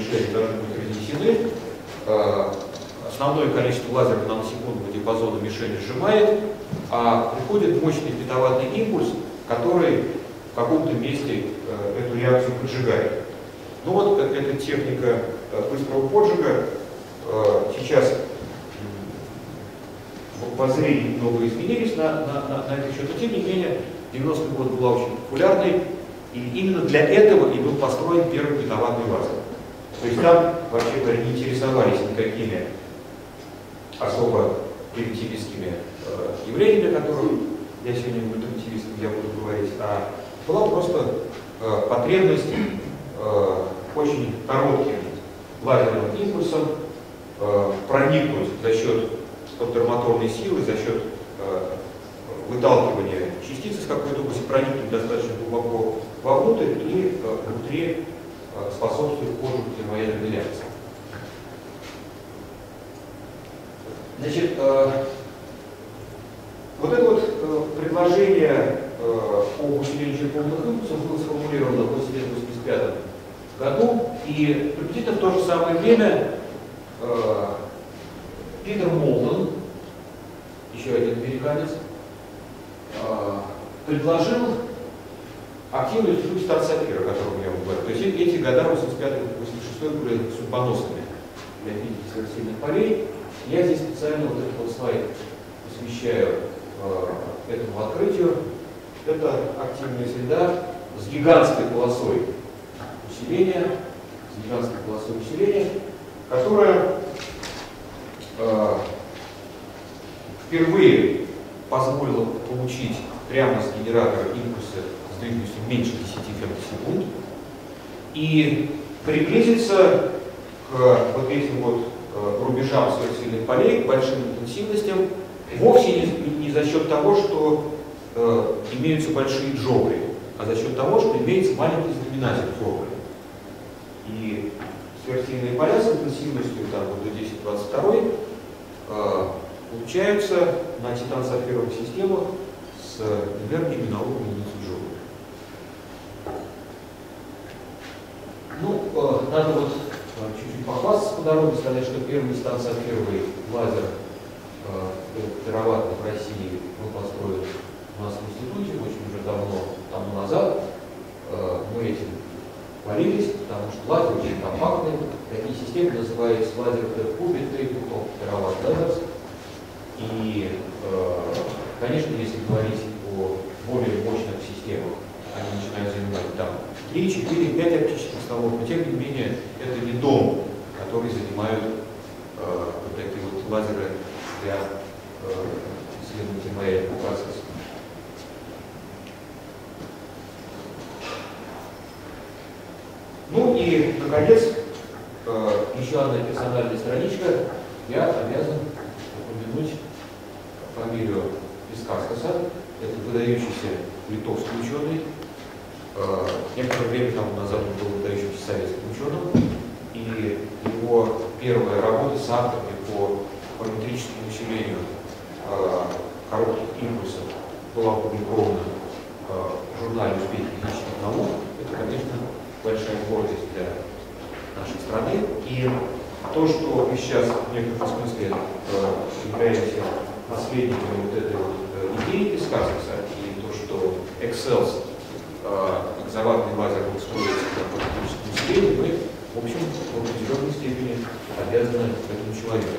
мишени должны быть разнесены. Основное количество лазеров наносекундного диапазона мишень сжимает, а приходит мощный фитоватный импульс, который в каком-то месте эту реакцию поджигает. Ну вот эта техника быстрого поджига сейчас воззрения немного изменились на, на, на, на этот счет, но тем не менее девяностый год была очень популярной, и именно для этого и был построен первый фитоватный лазер. То есть там, вообще говоря, не интересовались никакими особо примитивистскими э, явлениями, о которых я сегодня буду примитивистом, я буду говорить, а была просто э, потребность э, очень коротким лазерным импульсом э, проникнуть за счет контрмоторной силы, за счет э, выталкивания частицы с какой-то области, проникнуть достаточно глубоко вовнутрь и э, внутри э, способствует поджигу термоядерной реакции. Значит, э, вот это вот э, предложение э, об усилении черпованных импульсов было сформулировано в тысяча девятьсот восемьдесят пятом году, и приблизительно в то же самое время э, Питер Молтон, еще один американец, э, предложил активную инструкцию Станцапира, о котором я говорил. То есть эти года восемьдесят пятый — восемьдесят шестой были судьбоносными для физики сверхсильных полей. Я здесь специально вот этот вот слайд посвящаю э, этому открытию. Это активная среда с гигантской полосой усиления, с гигантской полосой усиления, которая э, впервые позволила получить прямо с генератора импульсы с длительностью меньше десяти фемтосекунд и приблизиться к вот этим вот рубежам сверхсильных полей, к большим интенсивностям, вовсе не, не за счет того, что э, имеются большие джоули, а за счет того, что имеется маленький знаменатель формулы. И сверхсильные поля с интенсивностью там, вот, до десять двадцать два э, получаются на титан-сапфировых системах с энергиями на уровне единицы джоуля. Ну, э, надо вот чуть-чуть похвастаться по дороге, сказать, что первый титан-сапфировый лазер э, тераваттный в России был построен у нас в институте очень уже давно, тому назад. Э, мы этим хвалились, потому что лазер очень компактный. Такие системы называются лазер Т-кубе, тераватт лазерс. И, э, конечно, если говорить о более мощных системах, они начинают занимать там три, четыре, пять оптических столов, но тем не менее это не дом, который занимают э, вот такие вот лазеры для э, исследования термоядерного процесса. Ну и, наконец, э, еще одна персональная страничка. Я обязан упомянуть фамилию Пискарскаса. Это выдающийся литовский ученый. Э, некоторое время тому назад он был выдающимся советским ученым. И его первая работа с атомами по параметрическому усилению э, коротких импульсов была опубликована э, в журнале «Успехи физических наук». Это, конечно, большая гордость для нашей страны. И то, что мы сейчас в некотором смысле э, являемся наследниками вот этой вот э, идеи Пискарскаса, и то, что Excels экзаваттный лазер был строится на параметрическом усилении, мы, в общем, в определенной степени обязаны этому человеку.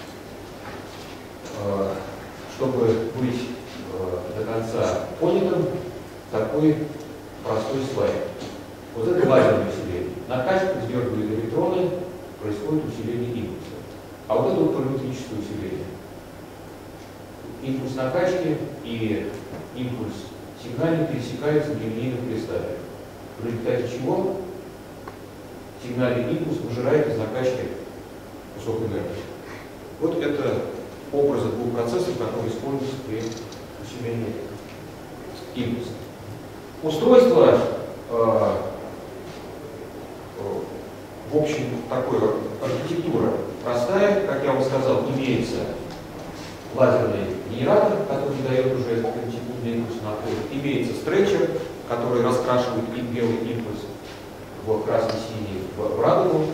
Чтобы быть до конца понятым, такой простой слайд. Вот это лазерное усиление. На качку сдергивают электроны, происходит усиление импульса. А вот это вот параметрическое усиление. Импульс накачки и импульс сигнальный пересекаются в нелинейном кристалле. В результате чего сигнальный импульс выжирает из накачки кусок энергии. Вот это образы двух процессов, которые используются при усилении импульса. Устройство, э, в общем, такой архитектура простая, как я вам сказал, имеется лазерный генератор, который дает уже фемтосекундный импульс на вход. Имеется стретчер, который раскрашивает белый импульс в красно-синий в радугу.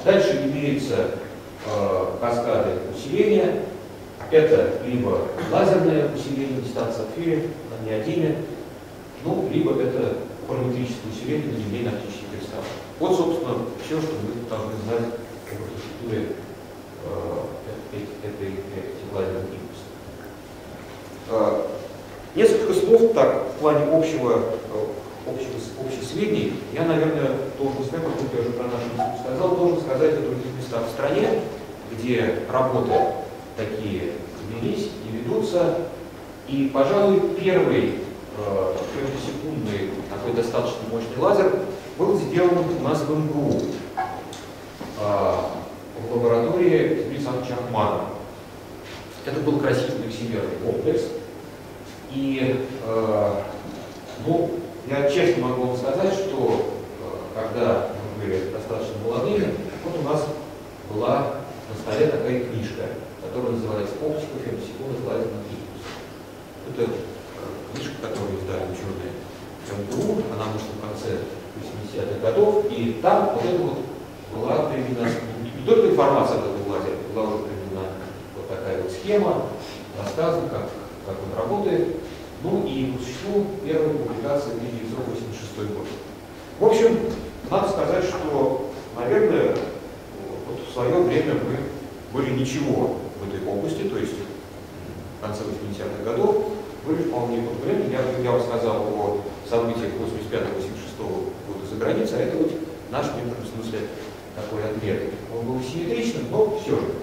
Дальше имеются э, каскады усиления. Это либо лазерное усиление дистанции сапфире на неодиме, ну, либо это параметрическое усиление на линейно оптических кристаллах. Вот, собственно, все, что вы должны знать об архитектуре э, этой, этих лазерных импульсов. Э, несколько слов так в плане общего, э, общего, общих сведений. Я, наверное, должен сказать, поскольку я уже про нашу институт сказал, должен сказать о других местах в стране, где работы такие велись и ведутся. И, пожалуй, первый э, фемтосекундный такой достаточно мощный лазер был сделан у нас в эм гэ у э, в лаборатории Дмитрия Александровича Ахманова. Это был красивый всемирный комплекс. И, э, ну, я честно могу вам сказать, что э, когда мы были достаточно молодыми, вот у нас была на столе такая книжка, которая называется «Оптика фемтосекундных лазерных импульсов». Это э, книжка, которую издали ученые эм гэ у, она вышла в конце восьмидесятых годов, и там вот это вот была приведена не только информация об этом лазере, была уже приведена вот такая вот схема, рассказана, как, как он работает. Ну и по существу первая публикация в тысяча девятьсот восемьдесят шестой год. В общем, надо сказать, что, наверное, вот в свое время мы были ничего в этой области, то есть в конце восьмидесятых годов были вполне конкурентны. Я, я вам сказал о событиях восемьдесят пятого — восемьдесят шестого года за границей, а это вот наш в некотором смысле такой ответ. Он был симметричным, но все же.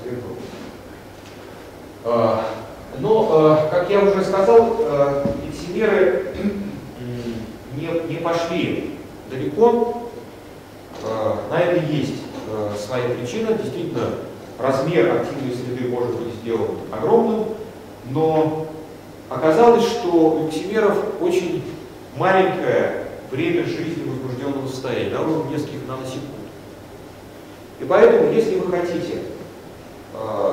Но, как я уже сказал, иксимеры не, не пошли далеко. На это есть своя причина. Действительно, размер активной среды может быть сделан огромным, но оказалось, что у иксимеров очень маленькое время жизни возбужденного состояния, на уровне нескольких наносекунд. И поэтому, если вы хотите э,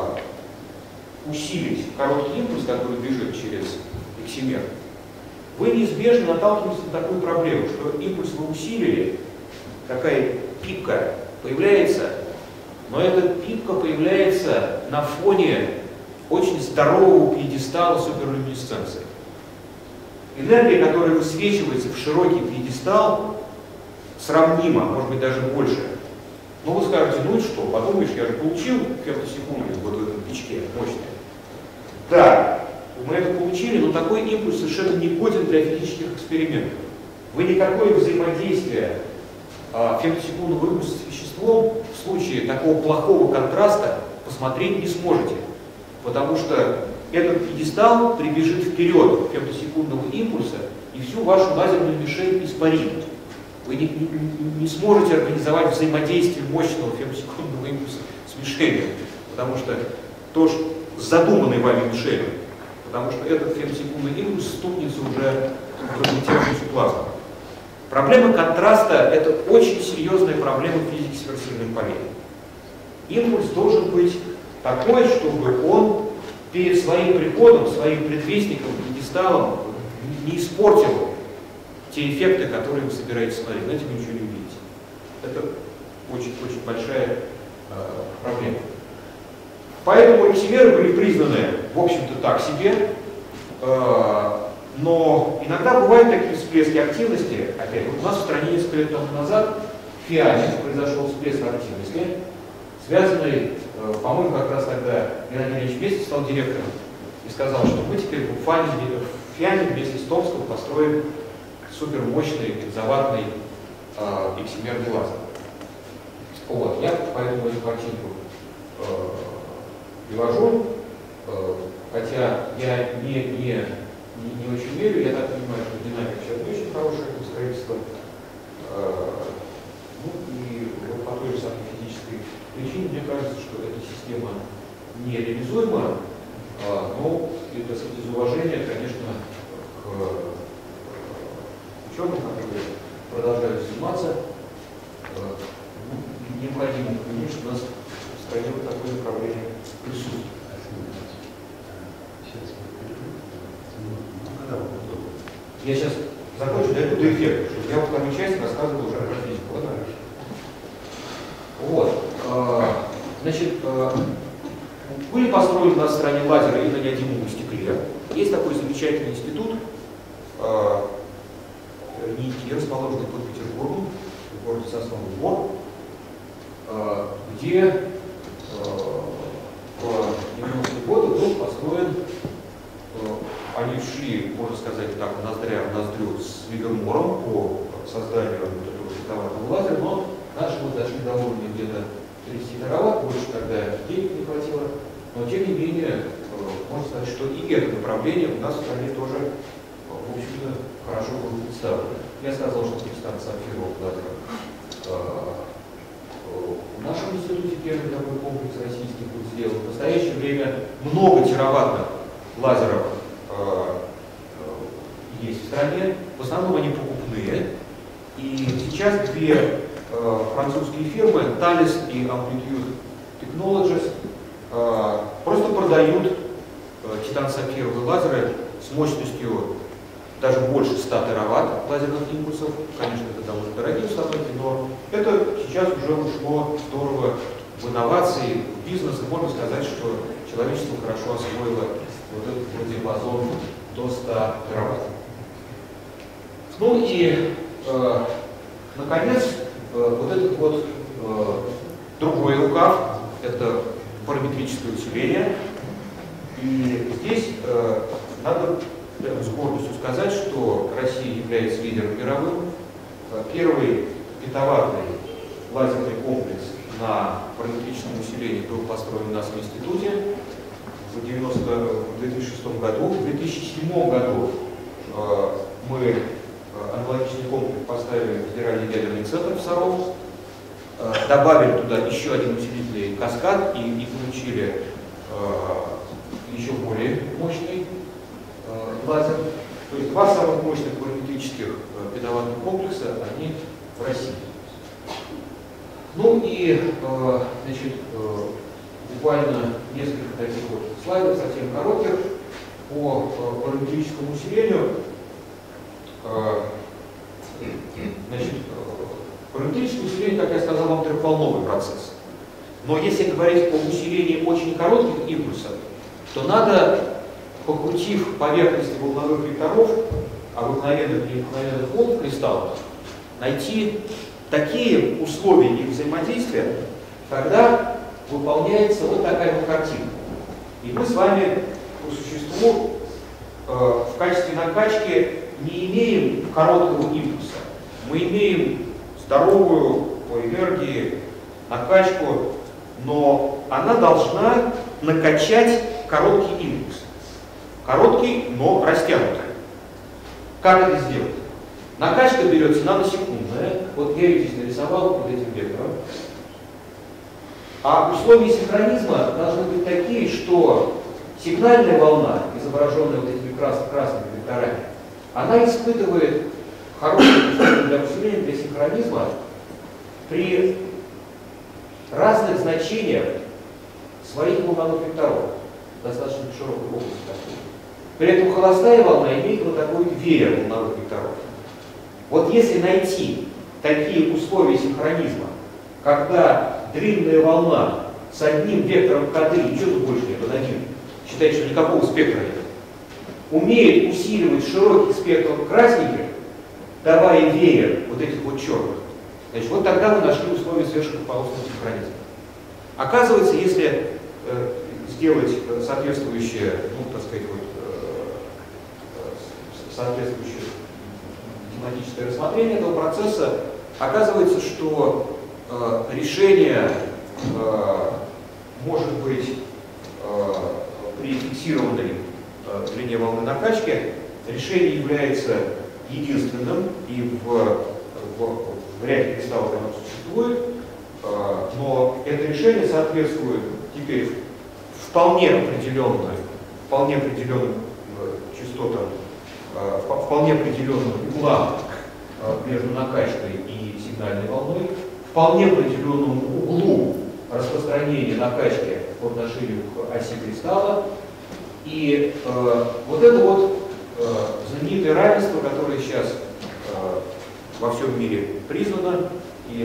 усилить короткий импульс, который бежит через иксимер, вы неизбежно наталкиваетесь на такую проблему, что импульс вы усилили, такая пипка появляется, но эта пипка появляется на фоне очень здорового пьедестала суперлюминесценции. Энергия, которая высвечивается в широкий пьедестал, сравнима, может быть даже больше. Но вы скажете, ну и что, подумаешь, я же получил фемтосекунды вот в этом пичке мощные. Да, мы это получили, но такой импульс совершенно не годен для физических экспериментов. Вы никакое взаимодействие а, фемтосекундного импульса с веществом в случае такого плохого контраста посмотреть не сможете. Потому что этот пьедестал прибежит вперед фемтосекундного импульса и всю вашу лазерную мишень испарит. Вы не, не, не сможете организовать взаимодействие мощного фемтосекундного импульса с мишенью, потому что то, что задуманной вами мишенью, потому что этот фемтосекундный импульс стукнется уже в разлетевшуюся плазму. Проблема контраста – это очень серьезная проблема физики сверхсильных полей. Импульс должен быть такой, чтобы он перед своим приходом, своим предвестником, пьедесталом не испортил те эффекты, которые вы собираетесь смотреть. Знаете, вы ничего не увидите. Это очень-очень большая э, проблема. Поэтому иксимеры были признаны, в общем-то, так себе. Э, но иногда бывают такие всплески активности. Опять, вот у нас в стране несколько лет тому назад в ФИАМе произошел всплеск активности, связанный, э, по-моему, как раз тогда Геннадий Ильич Местев стал директором и сказал, что мы теперь в ФИАМе вместе с Томском построим супермощный бензоватный э, иксимерный лазер. Вот, я поэтому эту картинку э, привожу, э, хотя я не, не, не, не очень верю, я так понимаю, что динамика сейчас не очень хорошая, это строительство. Э, ну и вот по той же самой физической причине мне кажется, что эта система нереализуема, э, но это из уважения, конечно, к ученым, которые продолжают заниматься, ну, необходимо понимать, что у нас в стране вот такое направление присутствует. Я сейчас закончу, дойду до эффекта, что я во второй части рассказывал уже про физику. Вот, Вот. Значит, были построены на стране лазера и на неодимовом стекле. Есть такой замечательный институт, НИИ, расположенный под Петербургом, в городе Сосновый Бор, где в девяностые годы был построен, они шли, можно сказать так, ноздря в ноздрю с Ливермором по созданию вот этого световатого лазера, но наши вот дошли до уровня где-то тридцать тераватт, больше тогда денег не хватило, но тем не менее, можно сказать, что и это направление у нас в стране тоже, в общем-то, хорошо было представлено. Я сказал, что Тристан Сапфиров лазер в нашем институте первый такой комплекс российский был сделан. В настоящее время много тераваттных лазеров э, э, есть в стране. В основном они покупные. И сейчас две э, французские фирмы, Thales и Amplitude Technologies, э, просто продают э, титан-сапфировые лазеры с мощностью даже больше ста тераватт лазерных импульсов. Конечно, это довольно дорогие установки, но это сейчас уже ушло здорово в инновации, в бизнес, и можно сказать, что человечество хорошо освоило вот этот вот диапазон до ста тераватт. Ну и, э, наконец, э, вот этот вот э, другой рукав, это параметрическое усиление. И здесь э, надо с гордостью сказать, что Россия является лидером мировым. Первый пятаваттный лазерный комплекс на параметрическом усилении был построен у нас в институте в две тысячи шестом году. В две тысячи седьмом году э, мы аналогичный комплекс поставили в Федеральный ядерный центр в Саров, э, добавили туда еще один усилительный каскад и, и получили э, еще более мощный лазер. То есть два самых мощных параметрических э, пятаваттных комплекса, они в России. Ну и, э, значит, э, буквально несколько таких вот слайдов, совсем коротких, по э, параметрическому усилению. Э, значит, э, параметрическое усиление, как я сказал, вам трехволновый процесс. Но если говорить о усилении очень коротких импульсов, то надо, покрутив поверхности волновых векторов, обыкновенных и необыкновенных волн в кристаллах, найти такие условия их взаимодействия, когда выполняется вот такая вот картинка. И мы с вами по существу э, в качестве накачки не имеем короткого импульса. Мы имеем здоровую по энергии накачку, но она должна накачать короткий импульс. Короткий, но растянутый. Как это сделать? Накачка берется наносекундная. Вот я ее здесь нарисовал вот этим вектором. А условия синхронизма должны быть такие, что сигнальная волна, изображенная вот этими крас красными векторами, она испытывает хорошие условия для усиления, для синхронизма при разных значениях своих волновых векторов, достаточно широкой области. При этом холостая волна имеет вот такой веер волновых векторов. Вот если найти такие условия синхронизма, когда длинная волна с одним вектором ка три, что тут больше нет, он один, считает, что никакого спектра нет, умеет усиливать широкий спектр красненьких, давая веер вот этих вот черных, значит, вот тогда мы нашли условия сверхширокополосного синхронизма. Оказывается, если э, сделать соответствующее, ну, так сказать, вот, соответствующее математическое рассмотрение этого процесса, оказывается, что э, решение э, может быть э, при фиксированной э, длине волны накачки, решение является единственным, и в, в, в ряде кристаллов оно существует, э, но это решение соответствует теперь вполне определенным, вполне определенным э, частотам, вполне определенным углам между накачкой и сигнальной волной, вполне определенному углу распространения накачки по отношению к оси кристалла. И э, вот это вот э, знаменитое равенство, которое сейчас э, во всем мире признано и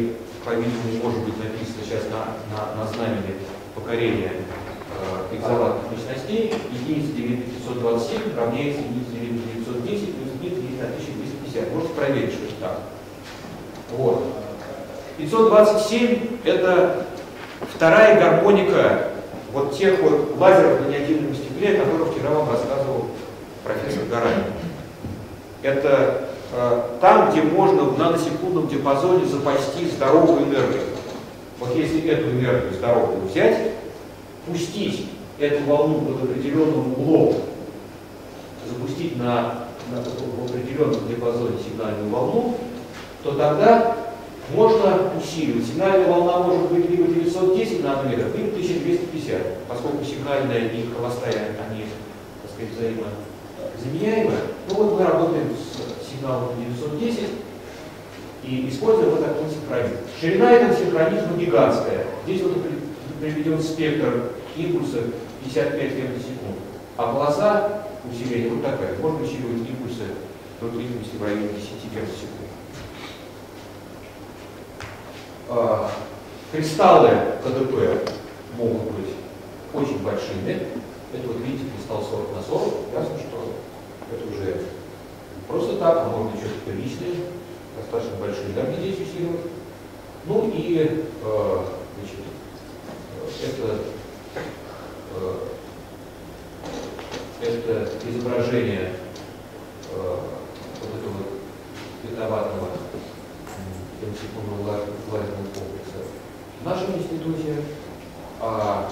по-видимому, может быть написано сейчас на, на, на знамени покорения э, экзалатных мощностей, единица делить на пятьсот двадцать семь равняется единице делить на девятьсот десять плюс единица делить на тысяча двести пятьдесят. Можете проверить, что это так. Вот. пятьсот двадцать семь это вторая гармоника вот тех вот лазеров на неодимном стекле, о которых вчера вам рассказывал профессор Гаранин. Это э, там, где можно в наносекундном диапазоне запасти здоровую энергию. Вот если эту энергию здоровую взять, пустить эту волну под определенным углом, запустить на, на в определенном диапазоне сигнальную волну, то тогда можно усиливать. Сигнальная волна может быть либо девятьсот десять нанометров, либо тысяча двести пятьдесят, поскольку сигнальная и холостая, они, так сказать, взаимозаменяемы. Ну вот мы работаем с сигналом девятьсот десять и используем вот такой синхронизм. Ширина этого синхронизма гигантская. Здесь вот приведен спектр импульса пятьдесят пять ферм в секунду. А полоса усиления вот такая. Можно усиливать импульсы до длительности в районе десяти ферм в секунду. А, кристаллы КДП могут быть очень большими. Это вот видите кристалл сорок на сорок. Ясно, что это уже просто так, а можно еще первичные, достаточно большие дамки здесь усиливать. Ну и э, значит, это, э, это изображение э, вот этого пятаватного фермосекундного лазерного комплекса в нашем институте. А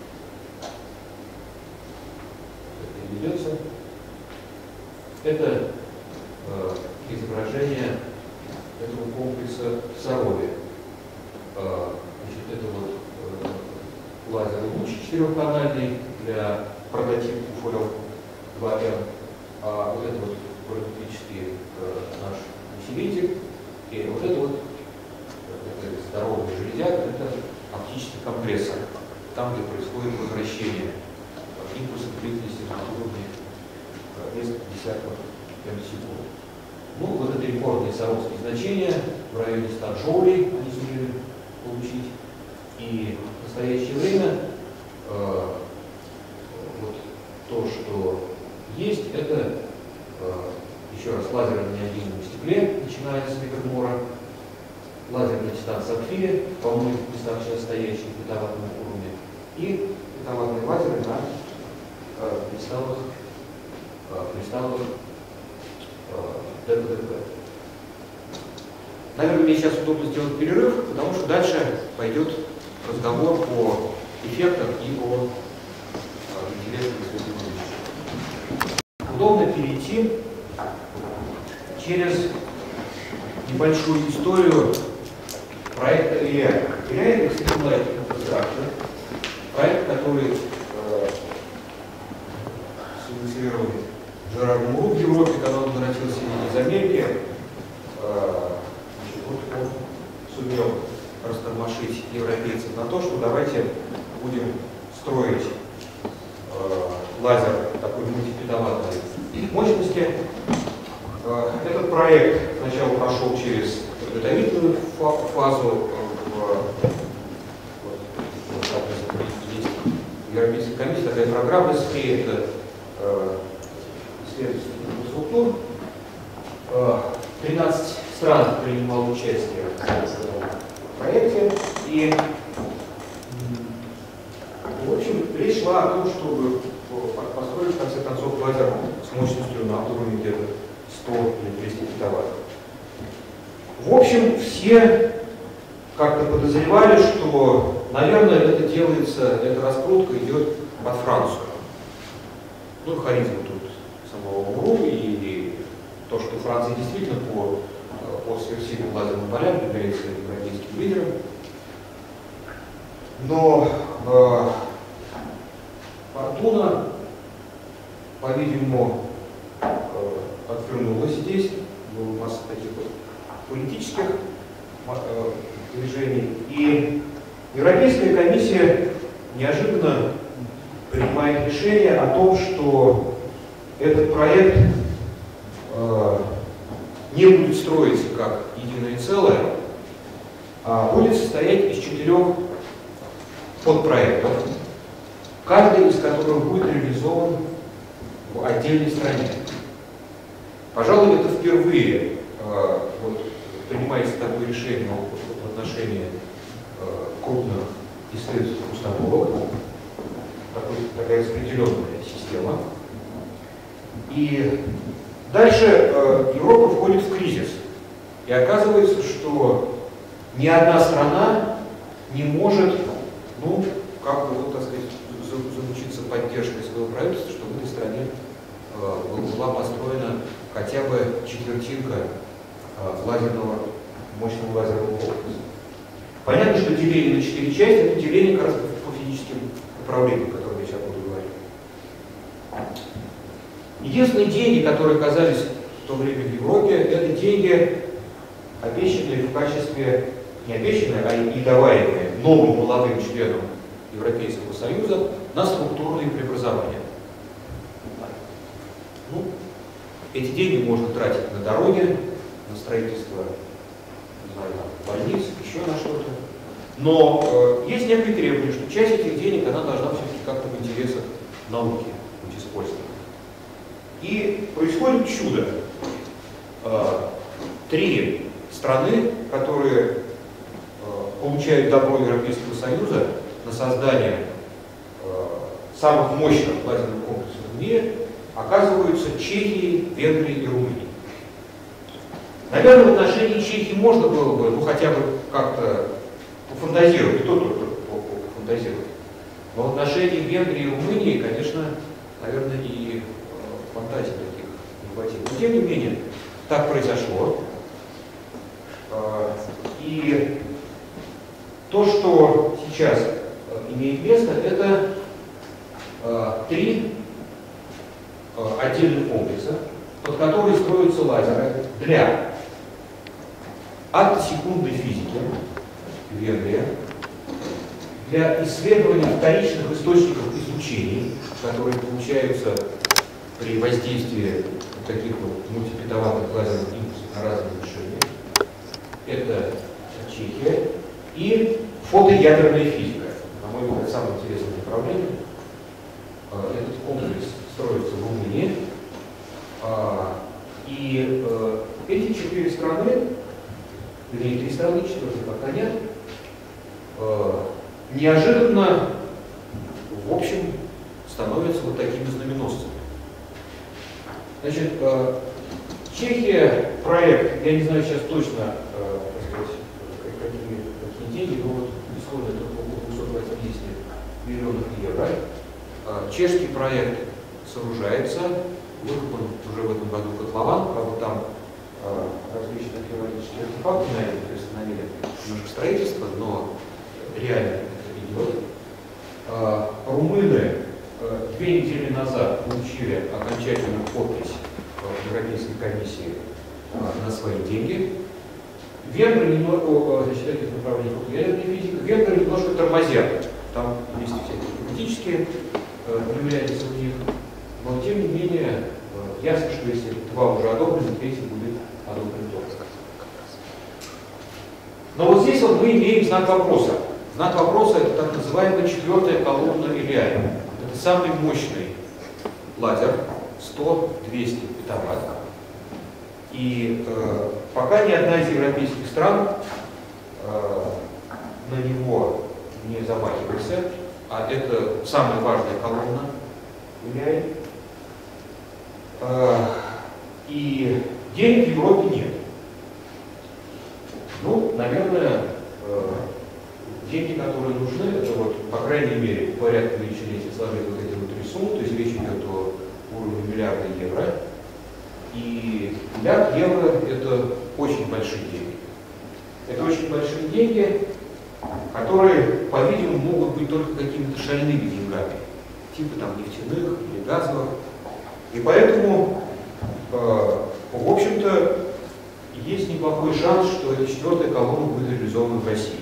это ведется. Это э, изображение этого комплекса в Сарове. Э, значит, это вот э, лазерный луч четырехканальный для прототипа эф эл два эм. А вот это вот прототипический э, наш усилитель. И вот это вот это здоровый железяк, это оптический компрессор. Там, где происходит возвращение импульса к длительности на уровне несколько десятков фермосекунд. Ну, вот это рекордные саровские значения в районе ста джоулей они сумели получить. И в настоящее время э, вот то, что есть, это э, еще раз лазер на неодимном стекле, начиная с микромора, лазерная дистанция Апфея, по многих местах сейчас стоящие в пятаватном уровне, и пятаватные лазеры на э, кристаллах, э, кристаллах э, ДПДП. Наверное, мне сейчас удобно сделать перерыв, потому что дальше пойдет разговор о эффектах и о э, интересных исследованиях. Удобно перейти через небольшую историю проекта ИЛИА. ИЛИА — это Extreme Light Infrastructure, проект, который э, синициировал Жерар Муру в Европе, когда он возвратился из Америки. Э, значит, вот он сумел растормошить европейцев на то, что давайте будем строить э, лазер такой мультипедаватной мощности. Этот проект сначала прошел через подготовительную фазу. Есть Европейская комиссия, такая программа СХЕ, это исследовательских инфраструктур. тринадцать стран принимало участие в этом проекте. И, в общем, речь шла о том, чтобы построить, в конце концов, лазер с мощностью на уровне где-то сто или двести гигаватт. В общем, все как-то подозревали, что, наверное, это делается, эта раскрутка идет под Францию. Ну, харизма тут самого Муру и то, что Франция действительно по, по сверхсильным лазерным полям является европейским лидером. Но э, фортуна, по-видимому, э, отвернулась здесь. Была масса таких вот политических э, движений. И Европейская комиссия неожиданно принимает решение о том, что этот проект э, не будет строиться как единое целое, будет состоять из четырех подпроектов, каждый из которых будет реализован в отдельной стране. Пожалуй, это впервые э, вот, принимается такое решение в отношении э, крупных исследовательских установок, такой, такая распределенная система. И дальше э, Европа входит в кризис. И оказывается, что ни одна страна не может, ну, как бы, вот, так сказать, заручиться поддержкой своего правительства, чтобы в этой стране э, была построена хотя бы четвертинка э, лазерного, мощного лазерного комплекса. Понятно, что деление на четыре части — это деление как раз по физическим управлениям, о котором я сейчас буду говорить. Единственные деньги, которые оказались в то время в Европе, это деньги, обещанные в качестве, не обещанные, а и даваемые новым молодым членам Европейского Союза на структурные преобразования. Ну, эти деньги можно тратить на дороги, на строительство, не знаю, больниц, еще на что-то. Но э, есть некие требования, что часть этих денег она должна все-таки как-то в интересах науки быть использована. И происходит чудо. Э, три страны, которые э, получают добро Европейского Союза на создание э, самых мощных лазерных комплексов в мире, оказываются Чехией, Венгрией и Румынией. Наверное, в отношении Чехии можно было бы, ну, хотя бы как-то пофантазировать, кто тут пофантазировать. Но в отношении Венгрии и Румынии, конечно, наверное, и э, фантазии таких не хватило. Но тем не менее, так произошло. Э, и то, что сейчас э, имеет место, это э, три э, отдельных комплекса, под которые строятся лазеры для аттосекундной физики, Венгрия, для исследования вторичных источников излучений, которые получаются при воздействии таких вот мультипитоватных лазерных импульсов на разные решения. Это Чехия. И фотоядерная физика. На мой взгляд, самое интересное направление. Этот комплекс строится в Румынии. И эти четыре страны, или три страны, четвертых пока нет, неожиданно, в общем, становятся вот такими знаменосцами. Значит, Чехия, проект, я не знаю сейчас точно, так сказать, какие, какие деньги, но вот исходно это около двухсот восьмидесяти миллионов евро. Чешский проект сооружается, выкопан уже в этом году котлован, правда там э, различные археологические артефакты на это приостановили немножко строительство, но реально это идет. Э, румыны э, две недели назад получили окончательную подпись в Европейской комиссии э, на свои деньги. Венгры немного, значит, этих направлений фотоядерной физики, венгры немножко тормозят. Там есть всякие политические э, проявляются у них. Но, тем не менее, ясно, что если два уже одобрены, третий будет одобрен тоже. Но вот здесь вот мы имеем знак вопроса. Знак вопроса — это так называемая четвертая колонна Ильяя. Это самый мощный лазер, сто-двести петаватт. И э, пока ни одна из европейских стран э, на него не замахивается, а это самая важная колонна Ильяя. И денег в Европе нет. Ну, наверное, деньги, которые нужны, это вот, по крайней мере, порядка величины, если сложить вот эти вот три суммы, то есть речь идет о уровне миллиарда евро. И миллиард евро — это очень большие деньги. Это очень большие деньги, которые, по-видимому, могут быть только какими-то шальными деньгами, типа там нефтяных или газовых. И поэтому, э, в общем-то, есть неплохой шанс, что эта четвертая колонна будет реализована в России.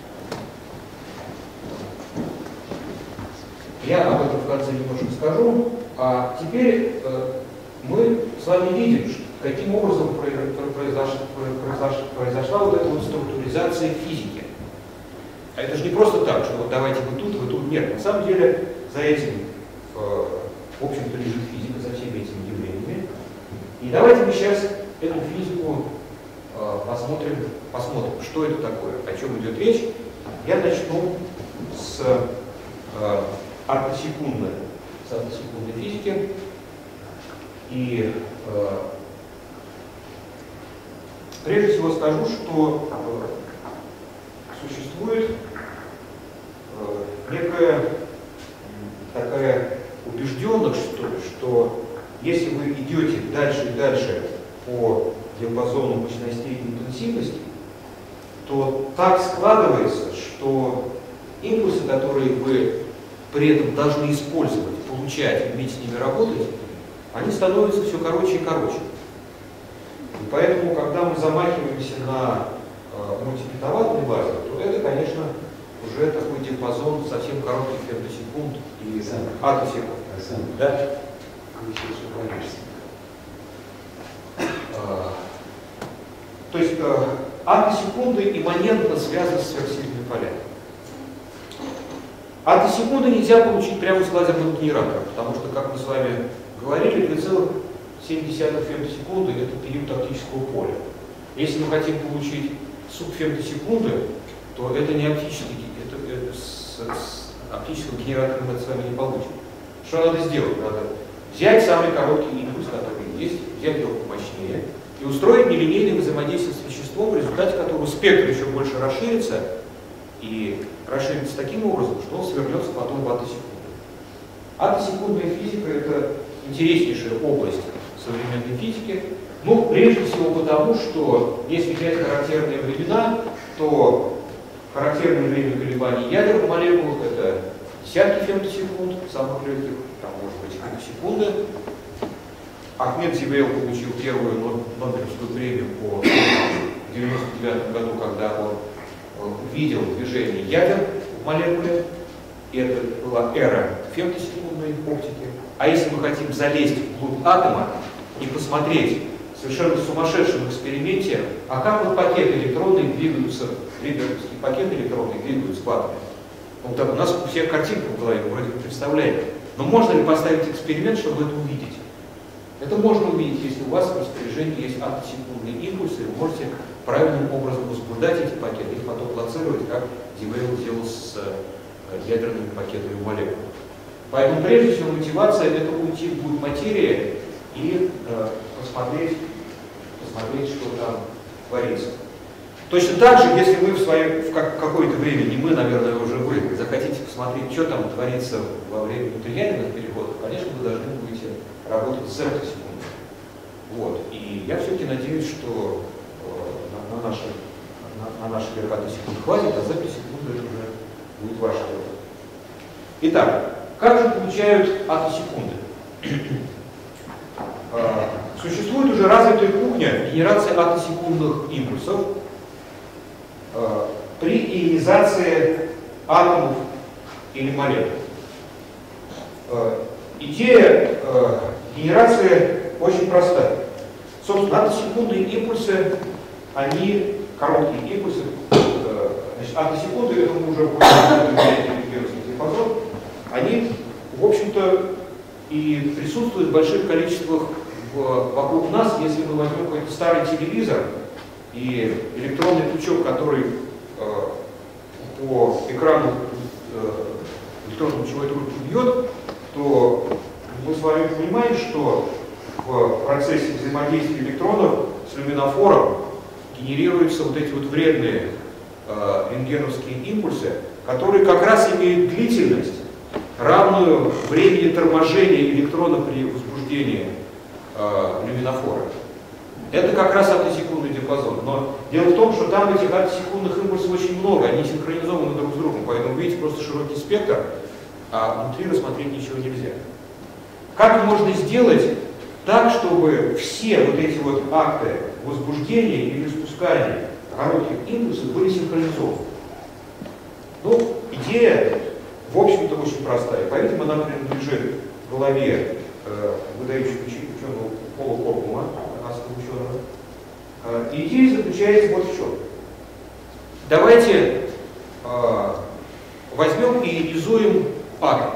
Я об этом в конце немножко скажу. А теперь э, мы с вами видим, что, каким образом произошла, произошла, произошла вот эта вот структуризация физики. А это же не просто так, что вот давайте вы тут, вы тут. Нет, на самом деле за этим, в общем-то, лежит физика, за всеми этими явлениями. И давайте мы сейчас эту физику посмотрим, посмотрим, что это такое, о чем идет речь. Я начну с э, аттосекундной, с аттосекундной физики. И э, прежде всего скажу, что э, существует э, некая такая убежденность, что ли, что если вы идете дальше и дальше по диапазону мощностей и интенсивности, то так складывается, что импульсы, которые вы при этом должны использовать, получать, уметь с ними работать, они становятся все короче и короче. И поэтому, когда мы замахиваемся на э, мультипетаватный лазер, то это, конечно, уже такой диапазон совсем коротких фемтосекунд и аттосекунд. Да? То есть э, аттосекунды имманентно связаны с сверхсильными полями. Аттосекунды нельзя получить прямо с лазерным генератором, потому что, как мы с вами говорили, две целых семь десятых фемтосекунды – это период оптического поля. Если мы хотим получить субфемтосекунды, то это не оптический, это, это с, с оптического генератора мы это с вами не получим. Что надо сделать? Надо взять самый короткий импульс, который есть, взять его помощнее, и устроить нелинейное взаимодействие с веществом, в результате которого спектр еще больше расширится, и расширится таким образом, что он свернется потом в аттосекунды. Аттосекундная физика – это интереснейшая область современной физики, ну, прежде всего потому, что если взять характерные времена, то характерное время колебаний ядер в молекулах – это десятки фемтосекунд, самых легких, там может быть секунды. Ахмед Зивеев получил первую Нобелевскую премию по девяносто девятому году, когда он увидел движение ядер в молекуле, и это была эра фемтосекундной оптики. А если мы хотим залезть вглубь атома и посмотреть в совершенно сумасшедшем эксперименте, а как вот пакеты электронные двигаются, ридбергский пакет электронный двигаются в атоме. Ну, так у нас у всех картинка в голове, вроде бы представляем. Но можно ли поставить эксперимент, чтобы это увидеть? Это можно увидеть, если у вас в распоряжении есть аттосекундные импульсы, и вы можете правильным образом возбуждать эти пакеты, их потом плацировать, как Зивеев делал с ядерными пакетами молекул. Поэтому прежде всего мотивация – это уйти вглубь материи и э, посмотреть, посмотреть, что там творится. Точно так же, если вы в, свое, в как, какое-то время, не мы, наверное, уже вы, захотите посмотреть, что там творится во время внутриядерных переходов, конечно, вы должны будете работать с эмтосекундами. Вот. И я все-таки надеюсь, что э, на, на наши, на, на наши аттосекунд хватит, а за эмтосекунды это уже будет ваше дело. Итак, как же получают аттосекунды? Существует уже развитая кухня генерации аттосекундных импульсов при ионизации атомов или молекул. Идея генерации очень простая. Собственно, аттосекундные импульсы, они короткие импульсы. Значит, аттосекунды, это мы уже диапазон, они, в общем-то, и присутствуют в больших количествах в, вокруг нас, если мы возьмем какой-то старый телевизор и электронный пучок, который э, по экрану э, электронной лучевой трубки бьет, то мы с вами понимаем, что в процессе взаимодействия электронов с люминофором генерируются вот эти вот вредные э, рентгеновские импульсы, которые как раз имеют длительность, равную времени торможения электрона при возбуждении э, люминофора. Это как раз аттосекундный диапазон. Но дело в том, что там этих аттосекундных импульсов очень много, они синхронизованы друг с другом, поэтому видите просто широкий спектр, а внутри рассмотреть ничего нельзя. Как можно сделать так, чтобы все вот эти вот акты возбуждения или спускания коротких импульсов были синхронизованы? Ну, идея, в общем-то, очень простая. По-видимому, она принадлежит голове э, выдающего ученого Пола Коркума, американского ученого. Идея заключается вот в чем. Давайте э, возьмем и ионизуем атом.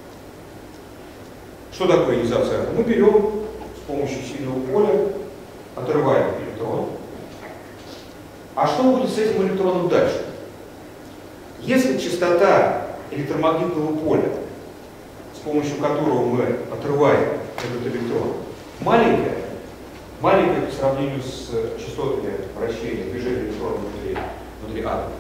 Что такое ионизация атома? Мы берем с помощью сильного поля, отрываем электрон. А что будет с этим электроном дальше? Если частота электромагнитного поля, с помощью которого мы отрываем этот электрон, маленькая, маленькая по сравнению с частотами вращения, движения электрона внутри, внутри атома,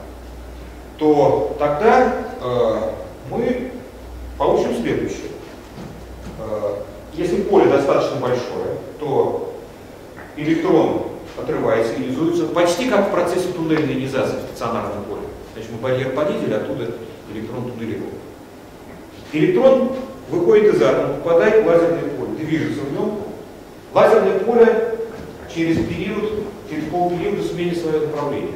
то тогда э, мы получим следующее. Э, если поле достаточно большое, то электрон отрывается, ионизуется почти как в процессе туннельной ионизации в стационарном поле. Значит, мы барьер понизили, оттуда электрон туннелировал. Электрон выходит из атома, попадает в лазерное поле, движется в нем. Лазерное поле через период, через полпериода сменит свое направление.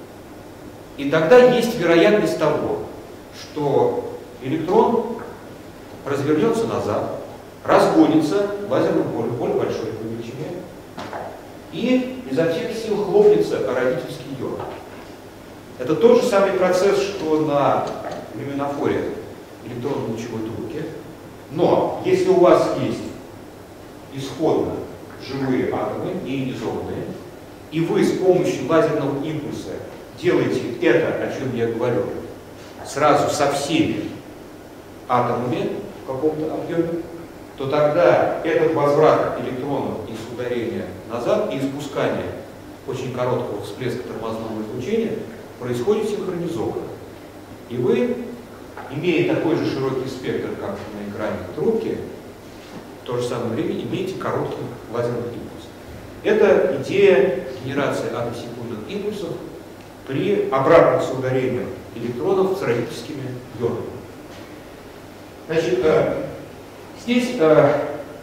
И тогда есть вероятность того, что электрон развернется назад, разгонится в лазерном поле, поле большое по величине, и изо всех сил хлопнется о родительский йод. Это тот же самый процесс, что на люминофоре электронно-лучевой трубке. Но если у вас есть исходно живые атомы, неионизованные, и вы с помощью лазерного импульса делаете это, о чем я говорю, сразу со всеми атомами в каком-то объеме, то тогда этот возврат электронов из ударения назад и испускание очень короткого всплеска тормозного излучения происходит синхронизованно. И вы, имея такой же широкий спектр, как на экране трубки, в то же самое время имеете короткий лазерный импульс. Это идея генерации атосекундных импульсов при обратных соударениях электронов с родительскими ионами. Значит, э, здесь э,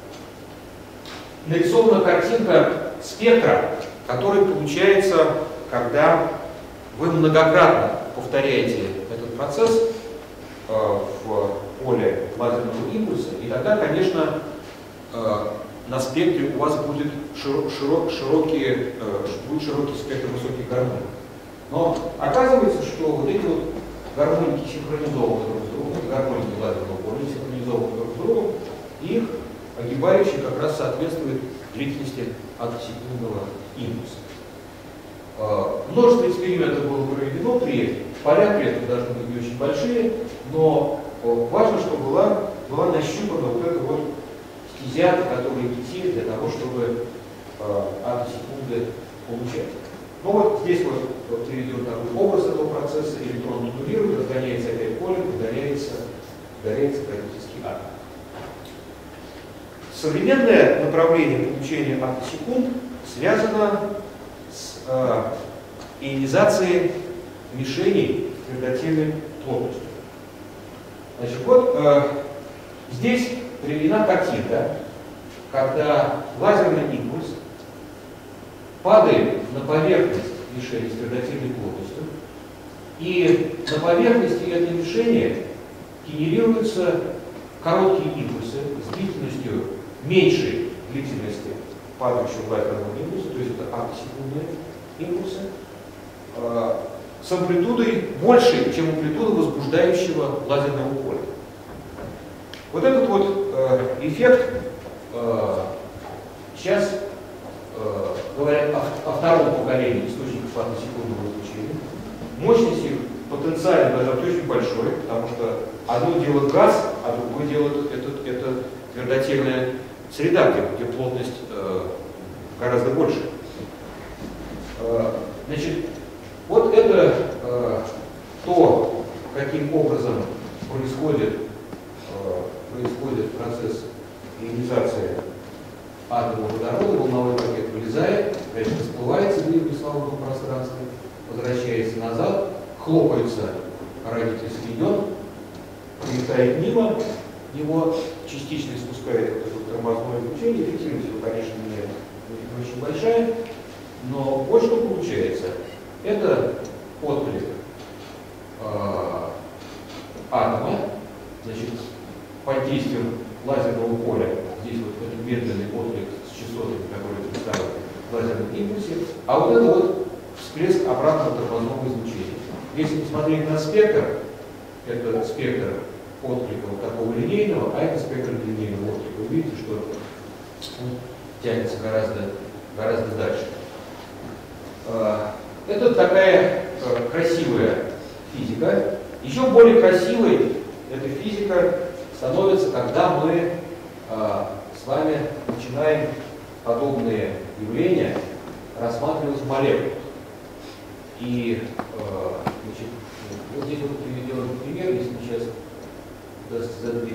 нарисована картинка спектра, который получается, когда вы многократно повторяете этот процесс э, в поле лазерного импульса, и тогда, конечно, э, на спектре у вас будет широк, широк, широкий, э, будет широкий спектр высоких гармоник. Но оказывается, что вот эти вот гармоники синхронизованы друг с другом, гармоники лазерного поля синхронизованы друг с другом, и их огибающие как раз соответствует длительности атосекундного импульса. Множество экспериментов было проведено, при поля при этом должны быть не очень большие, но важно, чтобы была, была нащупана вот эта вот стезя, по которой идти для того, чтобы атосекунды получать. Ну вот здесь вот приведен такой образ этого процесса, электрон туннелирует, разгоняется опять поле, удаляется, удаляется критический атом. Современное направление получения атосекунд связано с э, ионизацией мишеней с твердотельной плотностью. Значит, вот э, здесь приведена картинка, когда лазерный импульс падает на поверхность мишени с твердотельной плотностью, и на поверхности этой мишени генерируются короткие импульсы с длительностью меньшей длительности падающего лазерного импульса, то есть это атосекундные импульсы, э, с амплитудой большей, чем амплитуда возбуждающего лазерного поля. Вот этот вот э, эффект э, сейчас э, говорят о, о втором поколении источников атосекундного излучения. Мощность их потенциально даже очень большой, потому что одно дело газ, а другое дело это, это твердотельная среда, где, где плотность э, гораздо больше. Э, значит, вот это э, то, каким образом происходит, э, происходит процесс ионизации атома водорода, волновой пакет вылезает, значит, расплывается в весловом пространстве, возвращается назад, хлопается родительский ион, прилетает мимо него, частично испускает вот это тормозное излучение. Эффективность его, конечно, не, не очень большая, но вот что получается. Это отклик э, атома, значит, под действием лазерного поля, здесь вот этот медленный отклик с частотами, которые представлены этом импульсе, а вот это вот всплеск обратного тормозного излучения. Если посмотреть на спектр, это спектр отклика вот такого линейного, а это спектр линейного отклика. Вы видите, что он тянется гораздо, гораздо дальше. Это такая красивая физика. Еще более красивой эта физика становится, когда мы с вами начинаем подобные явления рассматривать в молекулах. И значит, вот здесь вот приведен пример, если сейчас удастся задвинуть.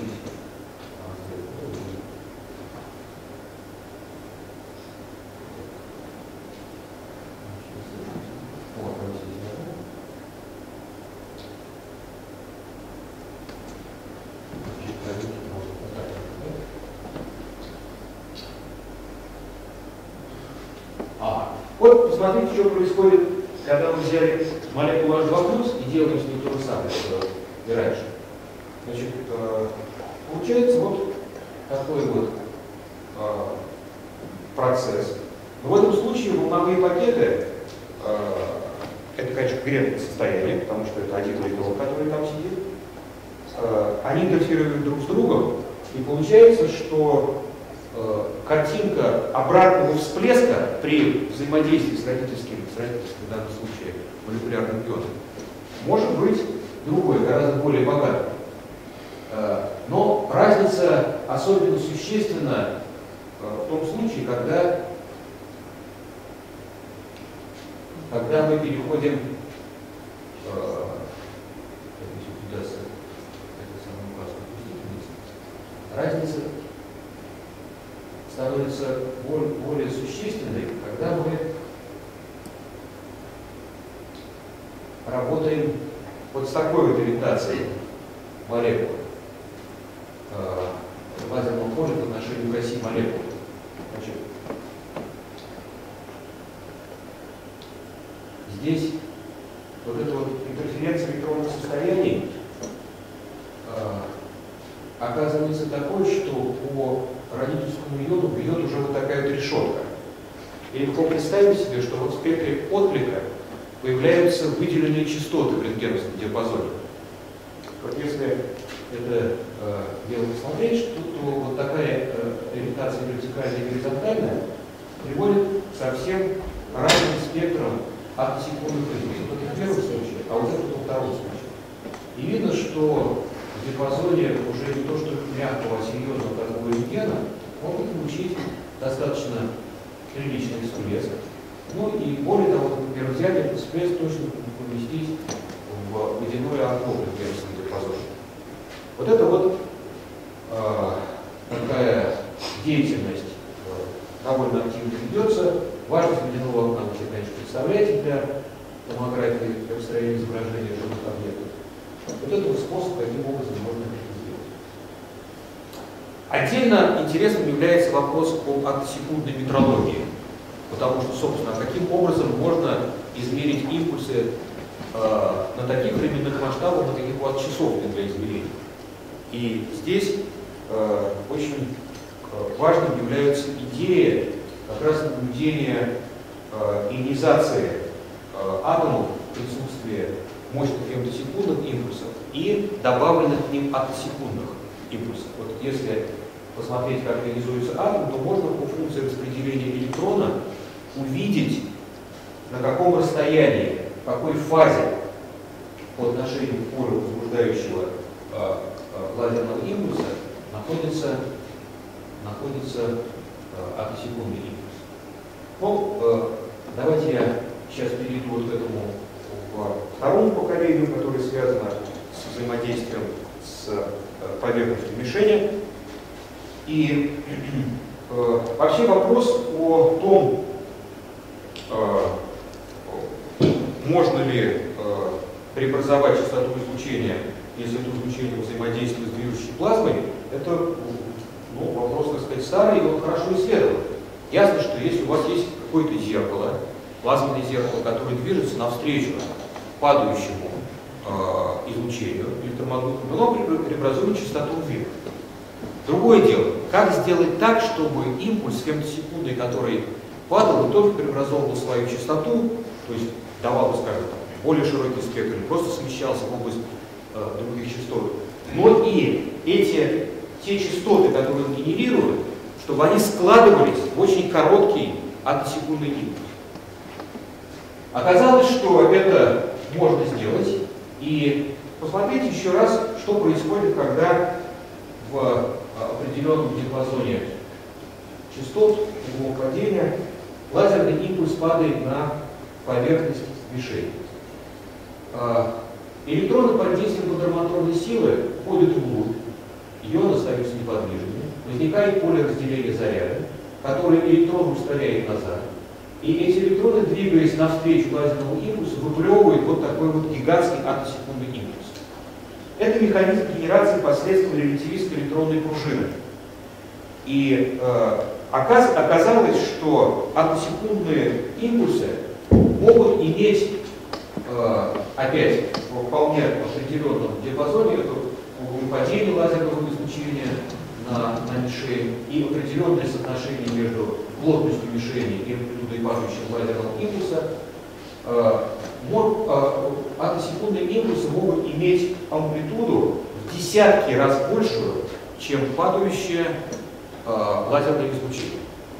А, вот посмотрите, что происходит, когда мы взяли молекулу эйч два плюс и делаем с ней то же самое, что и раньше. Значит, э, получается вот такой вот э, процесс. Но в этом случае волновые пакеты, э, это, конечно, гребное состояние, потому что это один электрон, который там сидит, э, они интерферируют друг с другом, и получается, что э, картинка обратного всплеска при взаимодействии с родительским, с родительским в данном случае молекулярным ионом может быть другой, гораздо более богатый. Но разница особенно существенна в том случае, когда, когда мы переходим, разница становится более, более существенной, когда мы работаем вот с такой вот ориентацией молекул. В лазерном поле в отношении к оси молекул. Значит, здесь вот эта вот интерференция электронных состояний э, оказывается такой, что по родительскому иону бьет уже вот такая вот решетка. И легко представить себе, что вот в спектре отклика появляются выделенные частоты в рентгеновском диапазоне. Вот если это э, дело посмотреть, что, то вот такая э, ориентация вертикальная и горизонтальная приводит к совсем разным спектрам атосекундных импульсов. Вот это в первом случае, а вот это во втором случае. И видно, что в диапазоне уже не то, что мягкого, а серьезного такого рентгена можно получить достаточно приличный всплеск. Ну и более того, например, взять этот всплеск точно поместить в водяное окно в рентгеновском диапазоне. Вот это вот э, такая деятельность э, довольно активно ведется. Важность водяного окна вы, конечно, представляете для томографии, для построения изображения живых объектов. Вот это вот способ, каким образом можно это сделать. Отдельно интересным является вопрос об атосекундной метрологии. Потому что, собственно, каким образом можно измерить импульсы э, на таких временных масштабах, на таких вот часов для измерений. И здесь э, очень э, важным являются идеи как раз наблюдения э, ионизации э, атомов в присутствии мощных фемтосекундных импульсов и добавленных к ним атосекундных импульсов. Вот если посмотреть, как ионизуется атом, то можно по функции распределения электрона увидеть, на каком расстоянии, в какой фазе по отношению к полю возбуждающего э, лазерного импульса находится, находится э, атосекундный импульс. Ну, э, давайте я сейчас перейду вот к этому к второму поколению, которое связано с взаимодействием с э, поверхностью мишени. И э, вообще вопрос о том, э, можно ли э, преобразовать частоту излучения, если это излучение взаимодействует с движущей плазмой, это ну, вопрос, так сказать, старый, и он хорошо исследован. Ясно, что если у вас есть какое-то зеркало, плазменное зеркало, которое движется навстречу падающему э, излучению электромагнитному, оно преобразует частоту вверх. Другое дело, как сделать так, чтобы импульс фемтосекундный, который падал, в итоге преобразовывал свою частоту, то есть давал, скажем, более широкий спектр, просто смещался в область э, других частот. Но и эти, те частоты, которые он генерирует, чтобы они складывались в очень короткий атосекундный импульс. Оказалось, что это можно сделать, и посмотрите еще раз, что происходит, когда в определенном диапазоне частот углового падения лазерный импульс падает на поверхность мишени. Электроны под действием контрмоторной силы входят вглубь, ионы остаются неподвижными, возникает поле разделения заряда, которое электрон устраняет назад, и эти электроны, двигаясь навстречу лазерному импульсу, выплевывают вот такой вот гигантский атосекундный импульс. Это механизм генерации посредством релятивистской электронной пружины. И э, оказ, оказалось, что атосекундные импульсы могут иметь, э, опять, в вполне определенном диапазоне, это падение лазерного излучения на, на мишень и определенное соотношение между плотностью мишени и амплитудой падающего лазерного импульса. Э, мог, э, атосекундные импульсы могут иметь амплитуду в десятки раз большую, чем падающее э, лазерное излучение.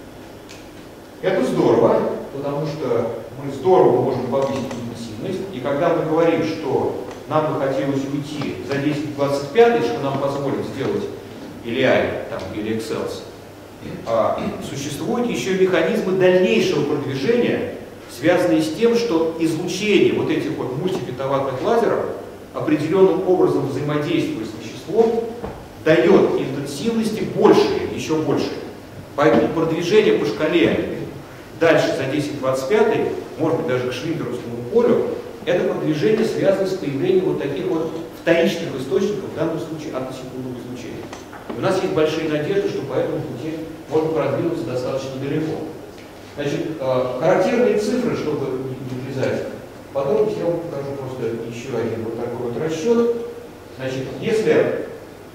Это здорово, потому что мы здорово можем повысить интенсивность, и когда мы говорим, что нам бы хотелось уйти за десять двадцать пять, что нам позволит сделать или ай, там, или Excels, а, существуют еще механизмы дальнейшего продвижения, связанные с тем, что излучение вот этих вот мультипетаваттных лазеров определенным образом взаимодействуя с веществом, дает интенсивности большие, еще большие. Поэтому продвижение по шкале дальше за десять двадцать пять, может быть даже к Швейцарскому полю, это продвижение связано с появлением вот таких вот вторичных источников, в данном случае атосекундного излучения. И у нас есть большие надежды, что по этому пути можно продвинуться достаточно далеко. Значит, характерные цифры, чтобы не влезать в подробности, я вам покажу просто еще один вот такой вот расчет. Значит, если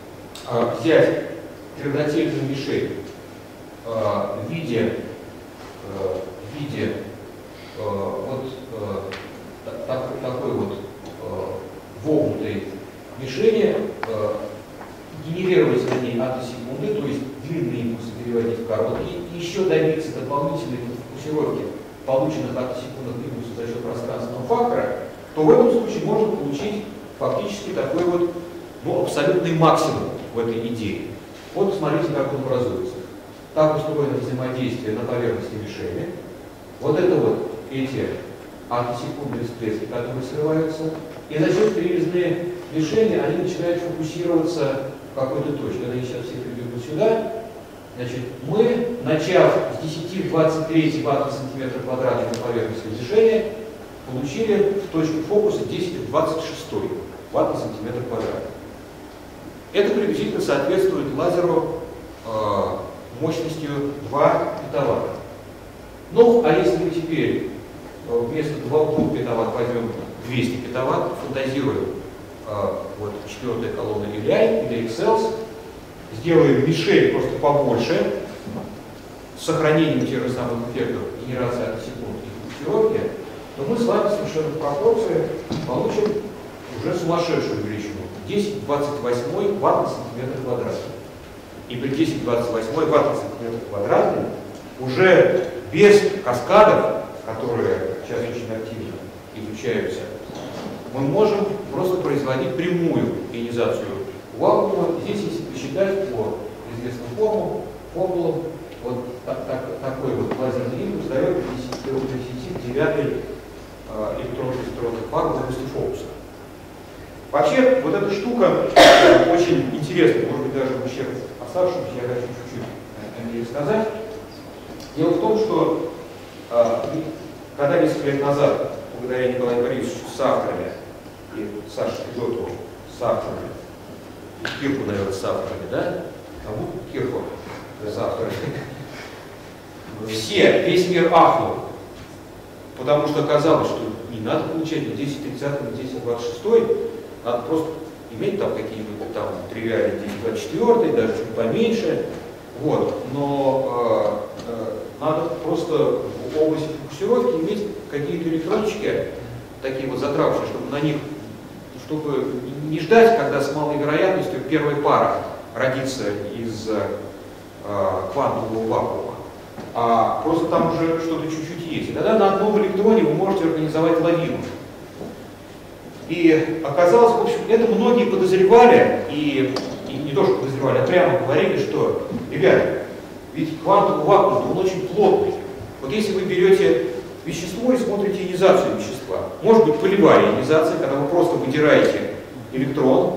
взять твердотельную мишень в виде, в виде вот так, такой вот вогнутой мишени, генерировать на ней атосекунды, то есть длинные импульсы переводить в короткие, и еще добиться дополнительной фокусировки полученных атосекундных импульсов за счет пространственного фактора, то в этом случае можно получить фактически такой вот, ну, абсолютный максимум в этой идее. Вот посмотрите, как он образуется. Так устроено взаимодействие на поверхности мишени. Вот это вот эти атосекундные всплески, которые срываются, и за счет перерезной мишени они начинают фокусироваться в какой-то точке. Они сейчас все прибегут сюда. Значит, мы, начав с десяти в двадцать три ватт на сантиметр квадратный на поверхности мишени, получили в точке фокуса десять в двадцать шесть ватт на сантиметр квадратный. Это приблизительно соответствует лазеру э, мощностью два петаватта. Ну, а если мы теперь вместо двух петаватт возьмем двести петаватт, фантазируем э, вот четвертая колонна или ай, или Excels, сделаем мишень просто побольше, с сохранением тех же самых эффектов генерации атосекунд и фокусировки, то мы с вами совершенно в пропорции получим уже сумасшедшую величину. десять в двадцать восемь ватт на сантиметр квадратный. И при десять в двадцать восемь ватт на сантиметр квадратный уже без каскадов, которые сейчас очень активно изучаются, мы можем просто производить прямую ионизацию вакуума. Здесь, если посчитать по известным формулам, формулам вот так, так, такой вот лазерный импульс дает десять девятый электрон-позитронных пар в области фокуса. Вообще, вот эта штука очень интересная, может быть, даже в ущерб оставшимся, я хочу чуть-чуть о ней сказать. Дело в том, что когда несколько лет назад, благодаря Николаю Борисовичу с авторами, и Саше Федотову с авторами, и Кирку, наверное, с авторами, да? А вот Кирку с авторами. Все, весь мир ахнул, потому что оказалось, что не надо получать на десять тридцать, на десять двадцать шесть, надо просто иметь там какие-нибудь там тривиальные десять двадцать четыре, даже чуть поменьше. Вот. Но э, э, надо просто в области фокусировки иметь какие-то электрончики, такие вот затравшие, чтобы на них, чтобы не ждать, когда с малой вероятностью первая пара родится из э, квантового вакуума, а просто там уже что-то чуть-чуть есть. И тогда на одном электроне вы можете организовать лавину. И оказалось, в общем, это многие подозревали, и, и не то, что подозревали, а прямо говорили, что, ребята, ведь квантовый вакуум, он очень плотный. Вот если вы берете вещество и смотрите ионизацию вещества, может быть полевая ионизация, когда вы просто выдираете электрон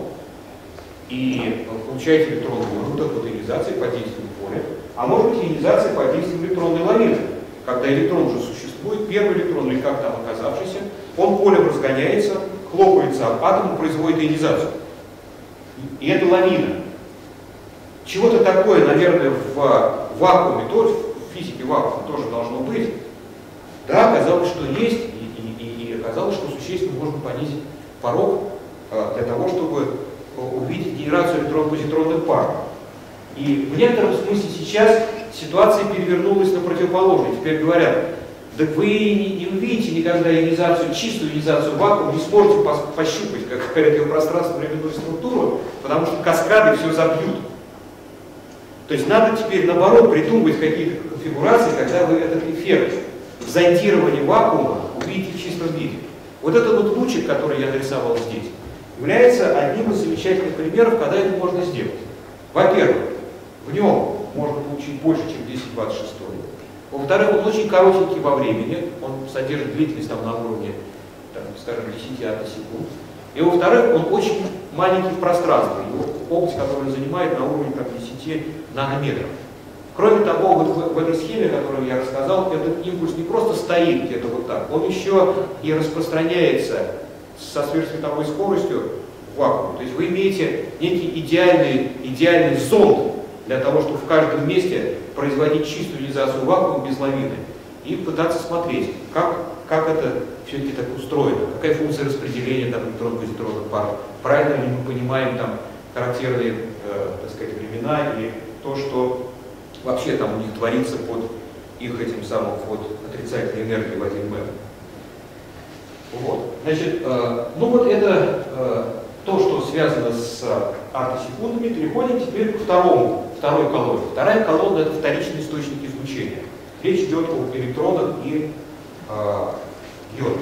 и получаете электронную вырву от ионизации под действием поля, а может быть ионизация под действием электронной лавины, когда электрон уже существует, первый электрон или как там оказавшийся, он полем разгоняется, хлопается об атом и производит ионизацию. И это лавина. Чего-то такое, наверное, в вакууме, тоже, в физике вакуума тоже должно быть. Да, оказалось, что есть, и, и, и оказалось, что существенно можно понизить порог э, для того, чтобы увидеть генерацию электрон-позитронных пар. И в некотором смысле сейчас ситуация перевернулась на противоположную. Теперь говорят, да вы не, не увидите никогда ионизацию, чистую ионизацию вакуума, не сможете пощупать, как говорят, его пространственно-временную структуру, потому что каскады все забьют. То есть надо теперь, наоборот, придумывать какие-то конфигурации, когда вы этот эффект зондирования вакуума увидите в чистом виде. Вот этот вот лучик, который я нарисовал здесь, является одним из замечательных примеров, когда это можно сделать. Во-первых, в нем можно получить больше, чем десять двадцать шесть. Во-вторых, он очень коротенький во времени, он содержит длительность там, на уровне, там, скажем, десяти атосекунд. И во-вторых, он очень маленький в пространстве, его область, которую он занимает, на уровне там, десяти нанометров. Кроме того, вот в, в этой схеме, которую я рассказал, этот импульс не просто стоит где-то вот так, он еще и распространяется со сверхсветовой скоростью в вакууме. То есть вы имеете некий идеальный, идеальный зонд для того, чтобы в каждом месте производить чистую ионизацию вакуума без лавины и пытаться смотреть, как, как это все-таки так устроено, какая функция распределения там электрон-позитронных пар, правильно ли мы понимаем там характерные, э, так сказать, времена и то, что вообще там у них творится под их этим самым вот отрицательной энергией в один мэр. Вот. Значит, э, ну вот это э, то, что связано с атосекундами. Переходим теперь к второму, второй колонне. Вторая колонна — это вторичный источник излучения. Речь идет об электронах и э, йодах.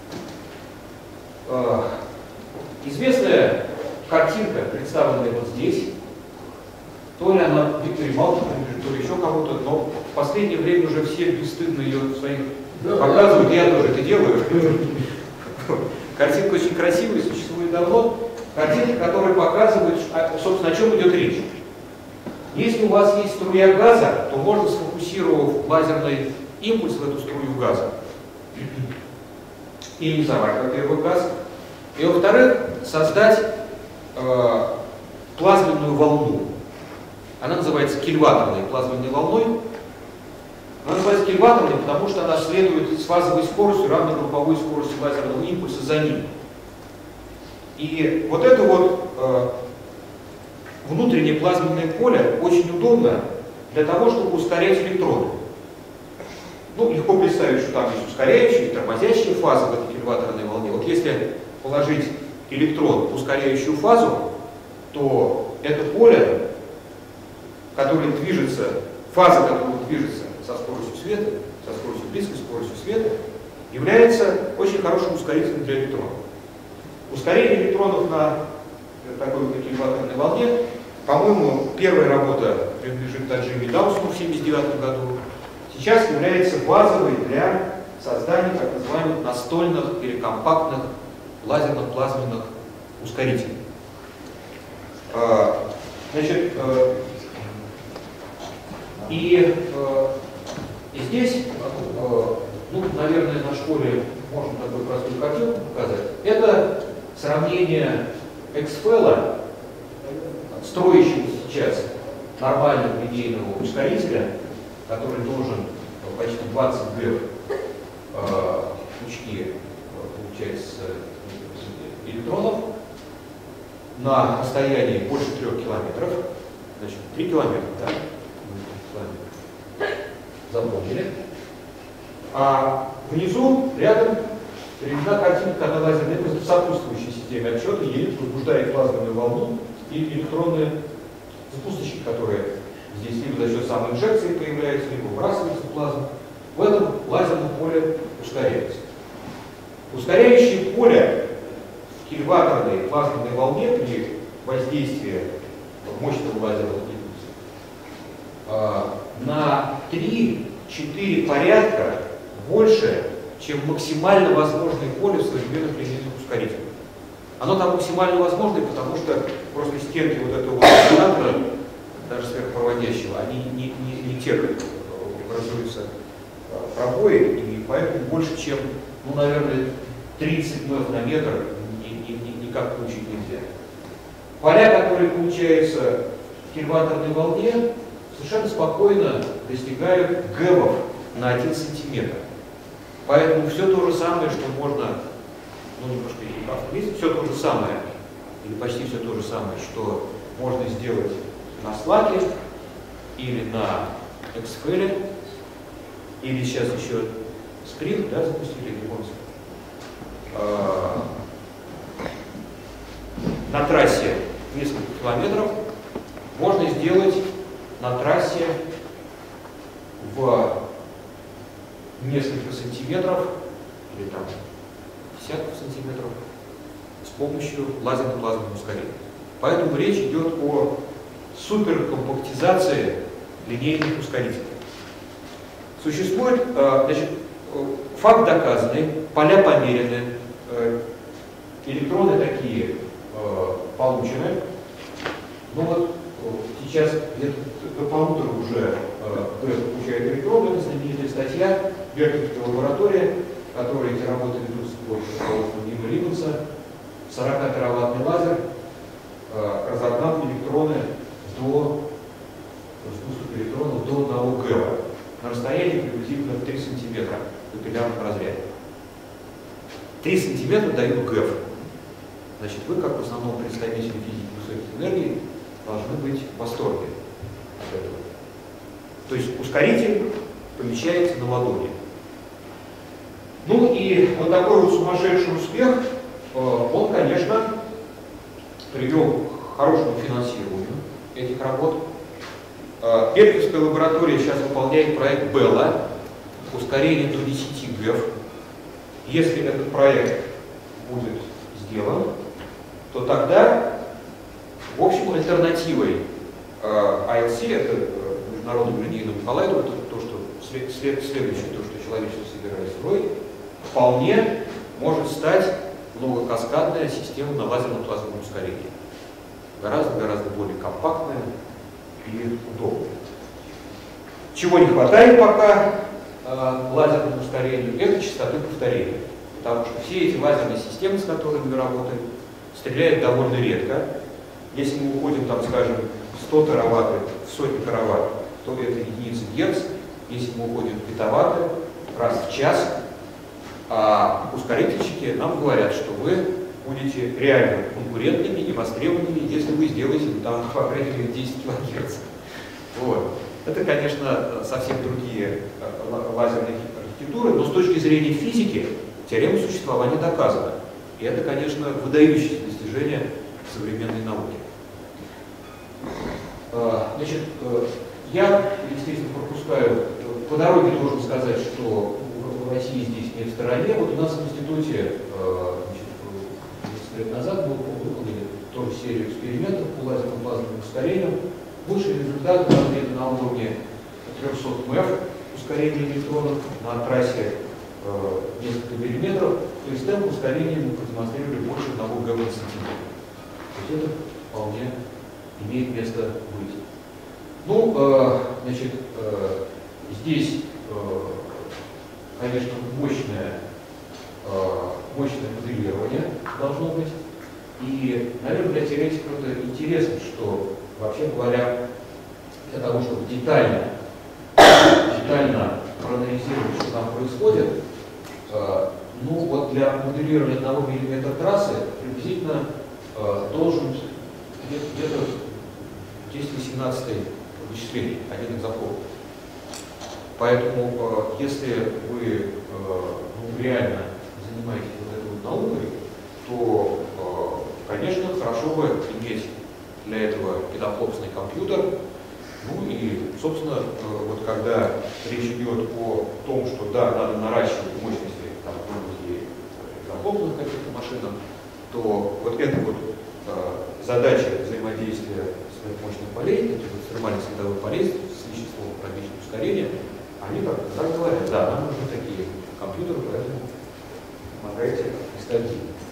Э, известная картинка, представленная вот здесь, то ли она Викторе Малчику, то ли еще кому-то, но в последнее время уже все бесстыдно ее своих показывают, я тоже это делаю. Картинка очень красивая, существует давно. Картинка, которая показывает, собственно, о чем идет речь. Если у вас есть струя газа, то можно, сфокусировав лазерный импульс в эту струю газа, ионизовать, во-первых, газ, и, во-вторых, создать э, плазменную волну. Она называется кильваторной плазменной волной. Она называется кильваторной, потому что она следует с фазовой скоростью, равной групповой скорости лазерного импульса за ним. И вот это вот э, внутреннее плазменное поле очень удобно для того, чтобы ускорять электроны. Ну, легко представить, что там есть ускоряющие и тормозящие фазы в этой кильваторной волне. Вот если положить электрон в ускоряющую фазу, то это поле, которое движется, фаза, которая движется со скоростью света, со скоростью близкой скоростью света, является очень хорошим ускорителем для электронов. Ускорение электронов на такой вот кильваторной волне, по-моему, первая работа принадлежит Таджиме Даусону в тысяча девятьсот семьдесят девятом году, сейчас является базовой для создания так называемых настольных или компактных лазерных плазменных ускорителей. Значит, и, и здесь, ну, наверное, на школе можно такую простую картинку показать. Это сравнение эксфела, строящегося сейчас нормального линейного ускорителя, который должен почти двадцать гэв э, пучки получать с электронов на расстоянии больше трех километров. Значит, три километра, да? запомнили. А внизу, рядом, приведена картинка, когда лазерный импульс в сопутствующей системе отсчета едет, возбуждает плазменную волну и электронные запусточки, которые здесь либо за счет самоинжекции появляются, либо выбрасываются в плазму. В этом лазерном поле ускоряется. Ускоряющее поле в кильваторной плазменной волне при воздействии мощного лазерного импульса на три-четыре порядка больше, чем максимально возможное поле в современных линейных ускорителях. Оно там максимально возможное, потому что просто стенки вот этого вот резонатора, даже сверхпроводящего, они не, не, не те, как образуются пробои, и поэтому больше, чем, ну, наверное, тридцать меф на метр ни, ни, ни, никак получить нельзя. Поля, которые получаются в кильваторной волне, совершенно спокойно достигают гэвов на один сантиметр. Поэтому все то же самое, что можно, ну, немножко и все то же самое, или почти все то же самое, что можно сделать на слаке или на эксфеле, или сейчас еще скрин, да, запустили, не помните? А, на трассе несколько километров можно сделать на трассе в несколько сантиметров или там десятков сантиметров с помощью лазерно-плазменного ускорения. Поэтому речь идет о суперкомпактизации линейных ускорителей. Существует, значит, факт доказанный, поля померены, электроны такие получены. Ну вот сейчас где-то до полутора уже получают электроны, это знаменитая статья Беркельской лаборатории, которые эти работы ведутся под руководством Нима Либенса. сорок тераваттный лазер разогнал электроны до спуск электронов до одного гэва на расстоянии приблизительно три сантиметра в капиллярном разряде. три сантиметра дают гэв. Значит, вы, как в основном представители физики высоких энергий, должны быть в восторге от этого. То есть ускоритель помещается на ладони. Ну и вот такой вот сумасшедший успех, он, конечно, привел к хорошему финансированию этих работ. Беркельская лаборатория сейчас выполняет проект Белла, ускорение до десяти гэв. Если этот проект будет сделан, то тогда, в общем, альтернативой эй эл си, это международному линейному коллайдеру, это то, что след, след, следующее, то, что человечество собирается строить, вполне может стать многокаскадная система на лазерном плазменном ускорении. Гораздо-гораздо более компактная и удобная. Чего не хватает пока э, лазерному ускорению, это частоты повторения. Потому что все эти лазерные системы, с которыми мы работаем, стреляют довольно редко. Если мы уходим, там, скажем, сто тераватт в сотни тераватт, то это единицы герц. Если мы уходим в петаватты, раз в час, а ускорительщики нам говорят, что вы будете реально конкурентными и востребованными, если вы сделаете там, по крайней мере, десять килогерц. Вот. Это, конечно, совсем другие лазерные архитектуры, но с точки зрения физики теорема существования доказана. И это, конечно, выдающееся достижение современной науки. Значит, я, естественно, пропускаю, по дороге должен сказать, что в России здесь не в стороне. Вот у нас в институте несколько лет назад мы выполнили тоже серию экспериментов по лазерному плазменному ускорению. Лучшие результаты где-то на уровне трехсот меф ускорения электронов на трассе э, несколько миллиметров. То есть темп ускорения мы продемонстрировали больше одного гэва на сантиметр. То есть это вполне имеет место быть. Ну, э, значит, э, здесь, э, конечно, мощное, э, мощное моделирование должно быть. И, наверное, для теоретиков это интересно, что, вообще говоря, для того, чтобы детально, детально проанализировать, что там происходит, э, ну вот для моделирования одного миллиметра трассы приблизительно э, должен где-то десять восемнадцать вычислений, один экзофлоп. Поэтому, если вы ну, реально занимаетесь вот этой вот наукой, то, конечно, хорошо бы иметь для этого петафлопсный компьютер. Ну и, собственно, вот когда речь идет о том, что да, надо наращивать мощности там, и петафлопсных каких-то машинах, то вот эта вот задача взаимодействия своих мощных полей, экстремальных световых полей с веществом промежного ускорения, они как так говорят, да, нам нужны такие компьютеры, поэтому помогайте искать.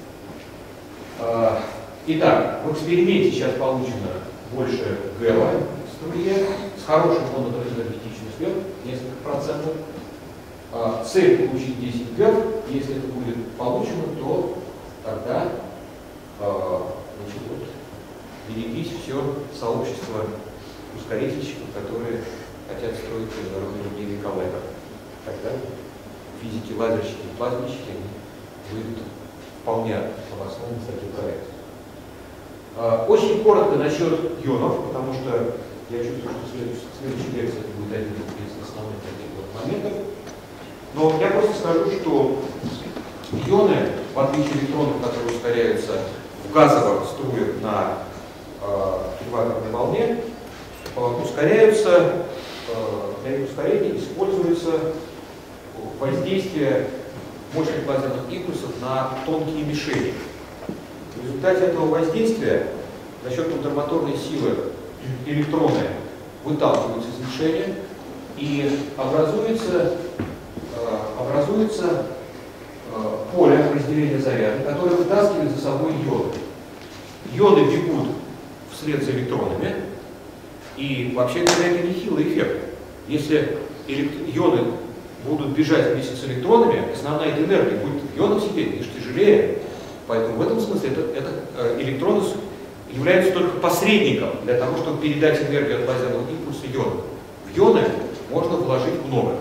Итак, в эксперименте сейчас получено больше ГЭВа в струе с хорошим монотрансэнергетичным свет, несколько процентов. Цель получить десять ГЭВ, если это будет получено, то тогда значит, вот, берегись все сообщество ускорительщиков, которые хотят строить международный линейный коллектор. Тогда физики, лазерщики, плазменщики они выйдут вполне обоснованно с таким проектом. Очень коротко насчет ионов, потому что я чувствую, что в следующей лекции это будет один из основных таких вот моментов. Но я просто скажу, что ионы, в отличие от электронов, которые ускоряются в газовых струях на экваторной волне, ускоряются, для их ускорения используется воздействие мощных лазерных импульсов на тонкие мишени. В результате этого воздействия за счет контрмоторной силы электроны выталкиваются из мишени и образуется, образуется поле разделения заряда, которое вытаскивает за собой ионы. Ионы бегут вслед за электронами, и вообще говоря, это нехилый эффект. Если ионы будут бежать вместе с электронами, основная энергия будет в ионах сидеть, лишь тяжелее. Поэтому в этом смысле это, это, электроны являются только посредником для того, чтобы передать энергию от лазерного импульса ионам. В ионы можно вложить много.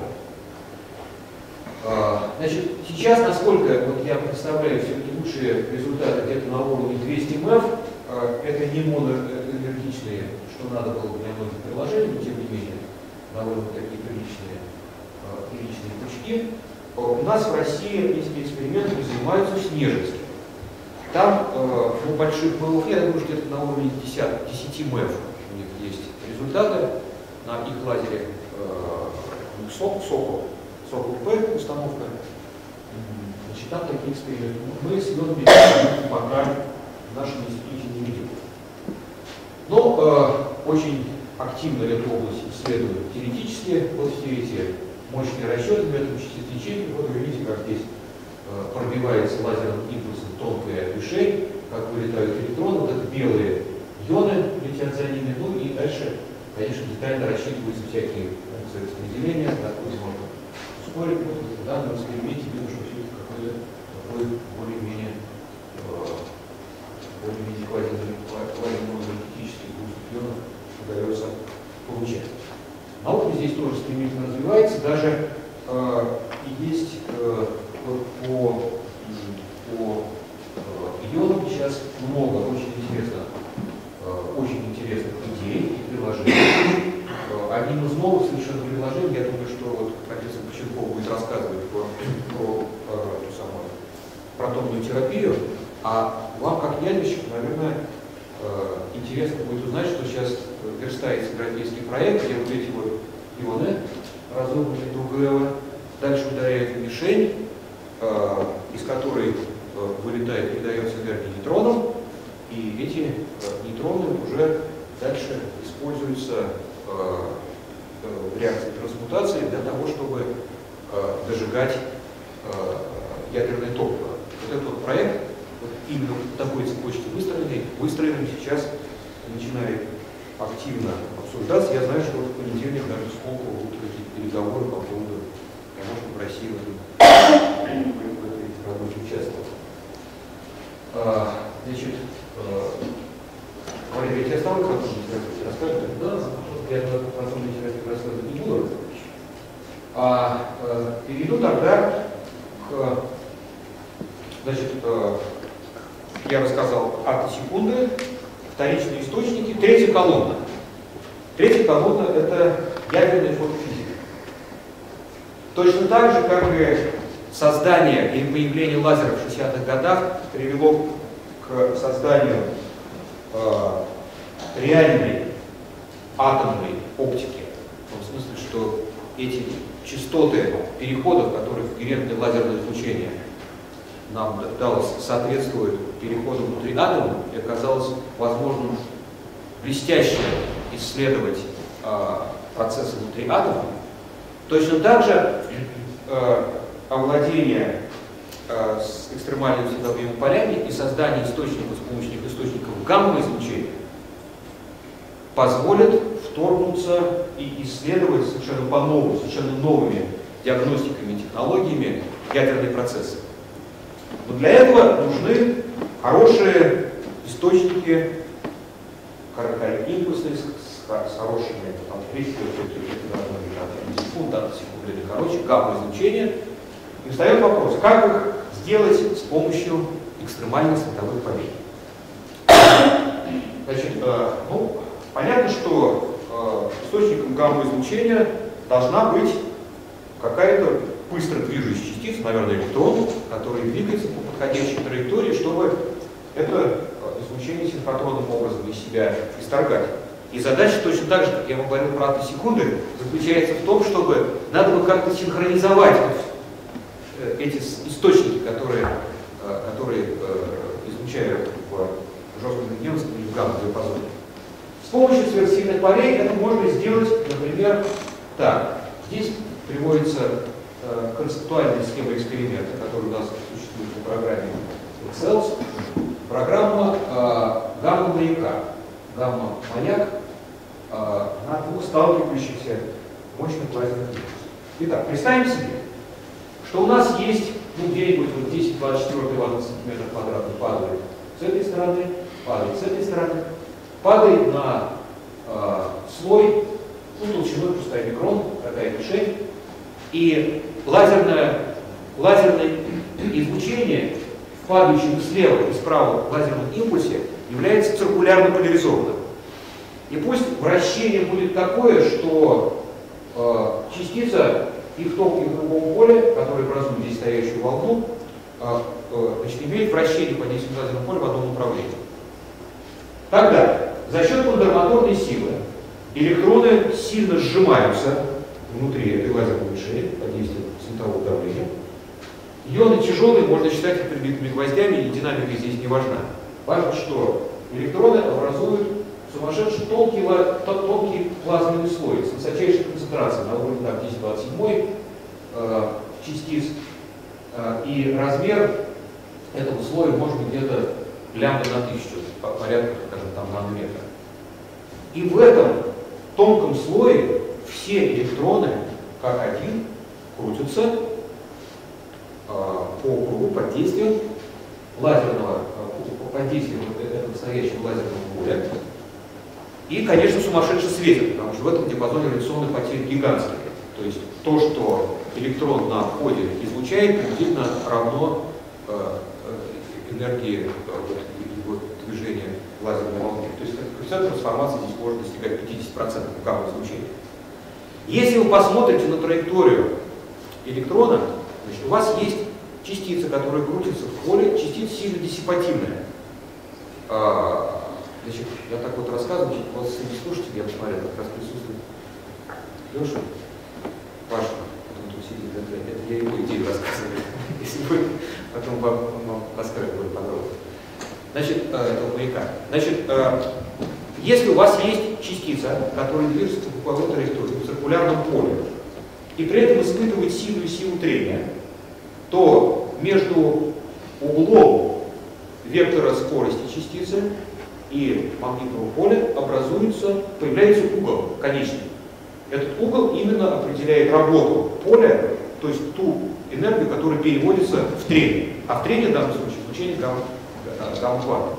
Значит, сейчас, насколько вот я представляю все-таки лучшие результаты где-то на уровне двести МЭФ, это не моноэнергичные, что надо было для многих приложений, но тем не менее довольно такие приличные, приличные пучки. У нас в России этими экспериментами занимаются в Снежинске. Там э, у больших МЭФ, я думаю, что это на уровне десяти МЭФ у них есть результаты на их лазере э, СОКО, СОКО-П установка. Значит, там такие эксперименты. Мы с ионами пока в нашем институте не видим. Но э, очень активно эту область исследуют теоретически. Вот все эти мощные расчеты методом частиц ячейки. Вот вы видите, как здесь э, пробивается лазерным импульсом тонкая мишень, как вылетают электроны, вот это белые ионы летят за ними, ну и дальше, конечно, детально рассчитываются всякие функции распределения, откуда можно ускорить. Вот в данном эксперименте видно, что все это какой-то такой более-менее более-менее квазиэнергетический груз ионов удается получать. Наука здесь тоже стремительно развивается, даже э, есть э, вот по, по ионам сейчас много очень интересных, очень интересных идей и приложений. Одним из новых совершенно приложений, я думаю, что вот профессор Почерков будет рассказывать про, про, про ту самую протонную терапию, а вам, как ядерщику, наверное, интересно будет узнать, что сейчас верстается европейский проект, где вот эти вот ионы, разобранные до ГЭВа, дальше ударяют в мишень, из которой вылетает, передается энергия нейтронам, и эти э, нейтроны уже дальше используются э, э, в реакции трансмутации для того, чтобы э, дожигать э, ядерное топливо. Вот этот вот проект, вот именно в такой цепочке выстроенный, выстроенный сейчас начинает активно обсуждаться. Я знаю, что вот в понедельник даже в Сколково будут какие-то переговоры по поводу того, чтобы Россия в этой работе участвовала. Значит, Мария, я тебе оставлю протонную терапию, расскажете? Да, я протонную терапию рассказывать не буду. А, перейду тогда к, значит, я рассказал атосекунды, вторичные источники, третья колонна. Третья колонна — это ядерная фотофизика. Точно так же, как и создание или появление лазера в шестидесятых годах привело к созданию э, реальной атомной оптики. В том смысле, что эти частоты переходов, которые в когерентное лазерное излучение нам далось, соответствуют переходу внутри атома, и оказалось возможным блестяще исследовать э, процессы внутри атома. Точно так же э, овладение э, с экстремальными световыми полями и создание источников с помощью источников гамма-излучения позволит вторгнуться и исследовать совершенно по-новому, совершенно новыми диагностиками и технологиями ядерные процессы. Но для этого нужны хорошие источники, импульсные, с, с, с хорошими там, секунд, секунды или короче, гамма-излучения. И встает вопрос, как их сделать с помощью экстремальных световых полей. Значит, э, ну, понятно, что э, источником гамма-излучения должна быть какая-то быстро движущаяся частица, наверное, электрон, который двигается по подходящей траектории, чтобы это излучение синхронным образом из себя исторгать. И задача точно так же, как я вам говорил про атосекунды, заключается в том, чтобы надо бы как-то синхронизовать эти источники, которые, которые излучают в жестком рентгеновском или в гамма-диапазоне. С помощью сверхсильных полей это можно сделать, например, так. Здесь приводится э, концептуальная схема эксперимента, которая у нас существует по программе Excel. Программа э, гамма-маяка. Гамма-маяк э, на двух сталкивающихся мощных лазерных импульсах. Итак, представим себе, что у нас есть, ну, где-нибудь вот десять двадцать четыре сантиметров квадратных падает с этой стороны, падает с этой стороны, падает на э, слой, ну, толщиной пустая микрон, такая мишень, и лазерное, лазерное излучение в падающем слева и справа лазерном импульсе является циркулярно поляризованным. И пусть вращение будет такое, что э, частица и в том, и в другом поле, которое образует здесь стоящую волну, э, э, значит, имеет вращение по действию лазерного поля в одном направлении. Тогда за счет кондермоторной силы электроны сильно сжимаются внутри этой лазерной мишени под действием центрового давления. Ионы тяжелые можно считать прибитыми гвоздями, и динамика здесь не важна. Важно, что электроны образуют сумасшедший тонкий, тонкий плазменный слой с высочайшей концентрацией на уровне десять двадцать семь э, частиц. Э, и размер этого слоя может быть где-то лямбда на тысячу, порядка, скажем, там, нанометра. И в этом тонком слое все электроны, как один, крутятся э, по кругу под действием лазерного, э, под действием этого настоящего лазерного поля. И, конечно, сумасшедше светит, потому что в этом диапазоне радиационных потерь гигантские. То есть то, что электрон на входе излучает, приблизительно равно э, энергии э, движения лазерной волны. То есть коэффициент трансформации здесь может достигать пятьдесят процентов гамма-излучения. Если вы посмотрите на траекторию электрона, значит, у вас есть частица, которая крутится в поле, частица сильно диссипативная. А, значит, я так вот рассказываю, у вас среди слушателей, я посмотрел, как раз присутствует Леша, Паша, он тут сидит, это, это я его идею рассказываю, если вы потом вам, вам расскажете более подробно. Значит, этого маяка. Значит, если у вас есть частица, которая движется по круговой траектории в циркулярном поле, и при этом испытывает силу и силу трения, то между углом вектора скорости частицы и магнитного поля образуется, появляется угол конечный. Этот угол именно определяет работу поля, то есть ту энергию, которая переводится в трение. А в трение в данном случае излучение гамма-кванта.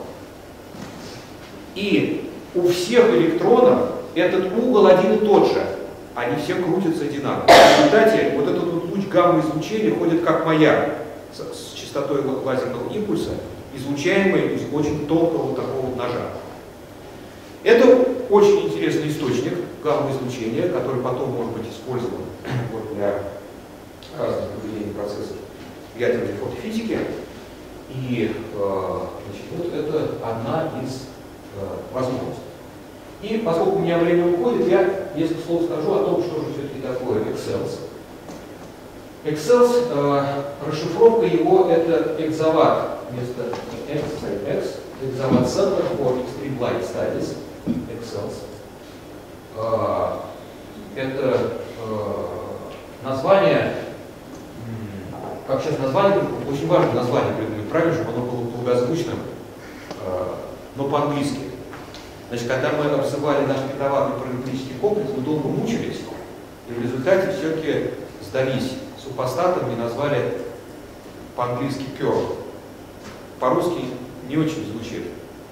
И у всех электронов этот угол один и тот же. Они все крутятся одинаково. В результате вот этот вот луч гамма-излучения ходит как маяк с, с частотой лазерного импульса, излучаемый из очень тонкого вот такого вот ножа. Это очень интересный источник гамма-излучения, который потом может быть использован вот для разных поведений процессов в ядерной фотофизике. И значит, вот это одна из возможностей. И поскольку у меня время уходит, я несколько слов скажу о том, что же все-таки такое Excels. Excels, э, расшифровка его это экзават вместо X, X, экзават Center for Extreme Light Studies, Excels. Э, это э, название, как сейчас название, очень важное название придумать, правильно, чтобы оно было благозвучным, э, но по-английски. Значит, когда мы обзывали наш петаватный параметрический комплекс, мы долго мучились, и в результате все-таки сдались супостатом и назвали по-английски curve. По-русски не очень звучит.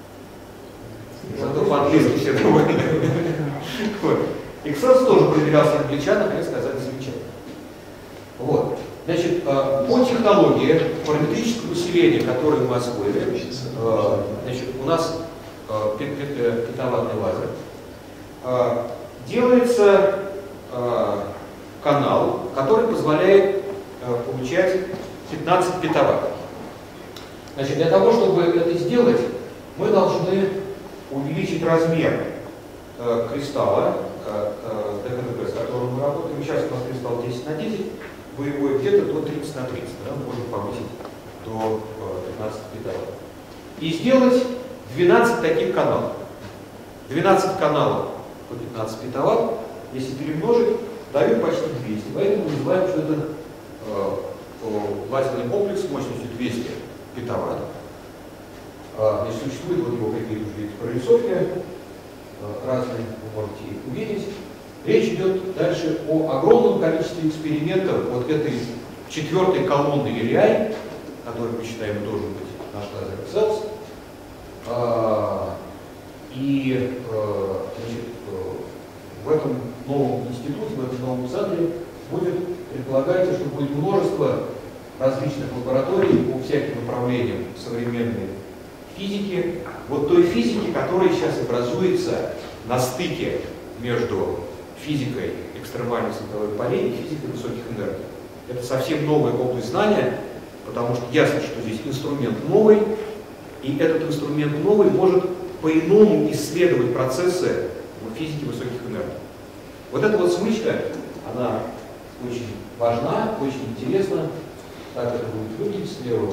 Зато по-английски все довольны. Excels тоже проверялся англичанам, и сказали замечательно. Вот. Значит, по технологии параметрического усиления, которую мы освоили, значит, у нас петаватный лазер, делается канал, который позволяет получать пятнадцать петаватт. Значит, для того, чтобы это сделать, мы должны увеличить размер кристалла ди эйч ди пи, с которым мы работаем. Сейчас у нас кристалл десять на десять, боевой где-то до тридцать на тридцать, да, можно повысить до пятнадцати петаватт. И сделать двенадцать таких каналов. двенадцать каналов по пятнадцать петаватт, если перемножить, дают почти двести. Поэтому мы называем, что это э, лазерный комплекс мощностью двести петаватт. Э, значит, существует вот его какие-то уже прорисовки э, разные, вы можете их увидеть. Речь идет дальше о огромном количестве экспериментов вот этой четвертой колонны эл ай, которую мы считаем должен быть наш лазер Excels. А, и а, значит, в этом новом институте, в этом новом центре будет, предполагается, что будет множество различных лабораторий по всяким направлениям современной физики, вот той физики, которая сейчас образуется на стыке между физикой экстремальных световых полей и физикой высоких энергий. Это совсем новая область знания, потому что ясно, что здесь инструмент новый, и этот инструмент новый может по-иному исследовать процессы в физике высоких энергий. Вот эта вот смычка, она очень важна, очень интересна. Так это будет выглядеть с левого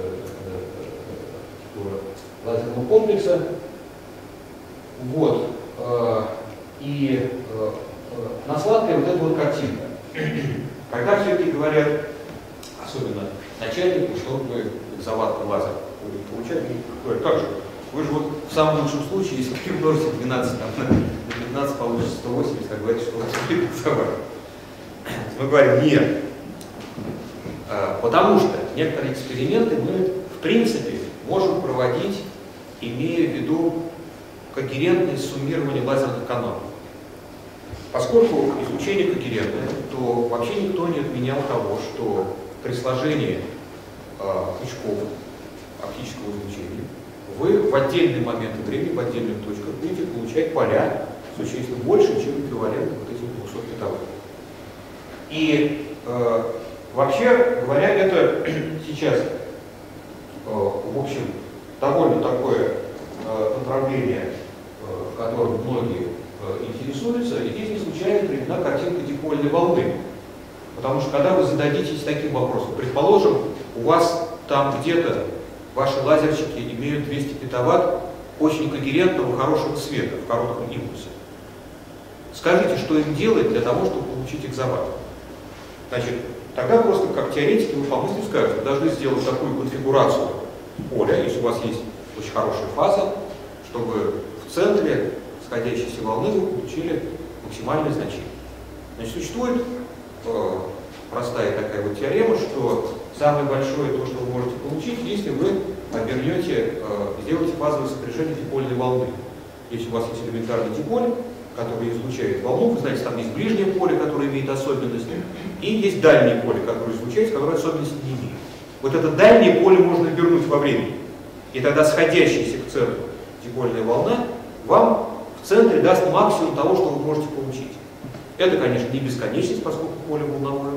э, лазерного комплекса. Вот. Э, и э, на сладкой вот эта вот картинка. Когда все-таки говорят, особенно начальнику, что вы экзаватный лазер будете получать, говорят, как же, вы же вот в самом лучшем случае, если перемножите двенадцать там, на пятнадцать, получится сто восемьдесят, так говорите, что у вас будет экзават. Мы говорим, нет. Потому что некоторые эксперименты мы, в принципе, можем проводить, имея в виду когерентное суммирование лазерных каналов. Поскольку излучение когерентное, то вообще никто не отменял того, что при сложении э, пучков оптического излучения вы в отдельные моменты времени, в отдельных точках будете получать поля существенно больше, чем эквивалент вот этих двухсот петаватт. И э, вообще говоря, это сейчас, э, в общем, довольно такое э, направление, э, в котором многие э, интересуются, и здесь не случайно приведена картинка дипольной волны. Потому что когда вы зададитесь таким вопросом, предположим, у вас там где-то ваши лазерчики имеют двести петаватт очень когерентного, хорошего света в коротком импульсе. Скажите, что им делать для того, чтобы получить экзаватт? Значит, тогда просто как теоретики вы помыслите, скажете, вы должны сделать такую конфигурацию поля, если у вас есть очень хорошая фаза, чтобы в центре сходящейся волны вы получили максимальное значение. Значит, существует э, простая такая вот теорема, что самое большое то, что вы можете получить, если вы обернете, э, сделаете фазовое сопряжение дипольной волны. Если у вас есть элементарный диполь, который излучает волну, вы знаете, там есть ближнее поле, которое имеет особенности, и есть дальнее поле, которое излучается, которое особенности не имеет. Вот это дальнее поле можно обернуть во времени, и тогда сходящаяся к центру дипольная волна вам в центре даст максимум того, что вы можете получить. Это, конечно, не бесконечность, поскольку поле волновое,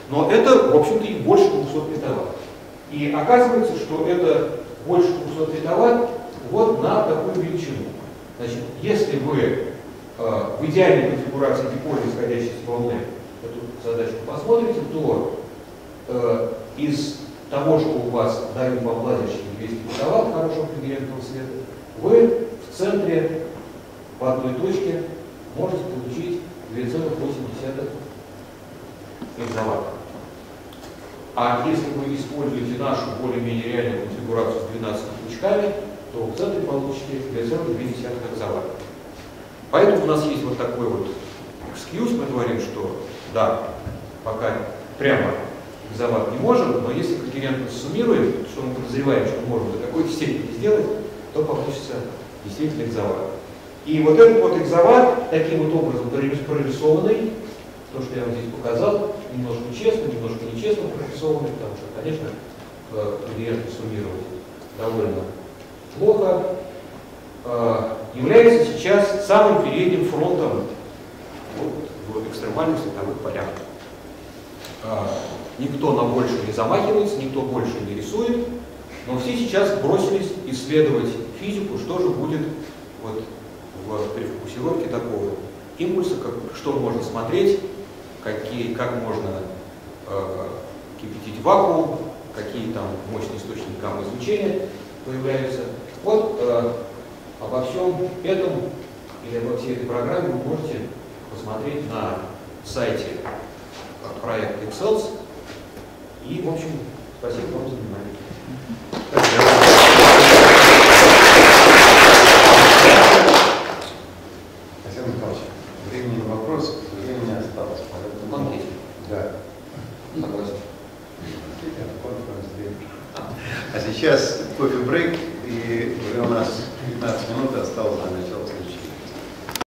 Но это, в общем-то, и больше двухсот метаватт. И оказывается, что это больше двухсот метаватт вот на такую величину. Значит, если вы э, в идеальной конфигурации диполя, исходящей с волны, эту задачку посмотрите, то э, из того, что у вас дают вам лазерщики двести метаватт хорошего флуоресцентного света, вы в центре в одной точке можете получить две целых восемь десятых мегаватта. А если вы используете нашу более-менее реальную конфигурацию с двенадцатью пучками, то в центре получите две целых две десятых экзаватта. Поэтому у нас есть вот такой вот экскьюз, мы говорим, что да, пока прямо экзаватт не можем, но если когерентно суммируем, что мы подозреваем, что мы можем до какой-то степени сделать, то получится действительно экзаватт. И вот этот вот экзаватт, таким вот образом прорисованный, то, что я вам здесь показал, немножко честно, немножко нечестно прорисованный, потому что, конечно, когерентно суммировать довольно плохо, является сейчас самым передним фронтом вот, в экстремальных световых полях. Никто на больше не замахивается, никто больше не рисует, но все сейчас бросились исследовать физику, что же будет вот в перефокусировке такого импульса, как, что можно смотреть, какие, как можно э, кипятить вакуум, какие там мощные источники гамма-излучения появляются. Вот э, обо всем этом или обо всей этой программе вы можете посмотреть на сайте проекта Excels. И, в общем, спасибо вам за внимание. Александр Михайлович, времени на вопрос, к сожалению, не осталось. Вам есть? Да. Согласен. А сейчас кофе-брейк, и уже у нас пятнадцать минут осталось до начала.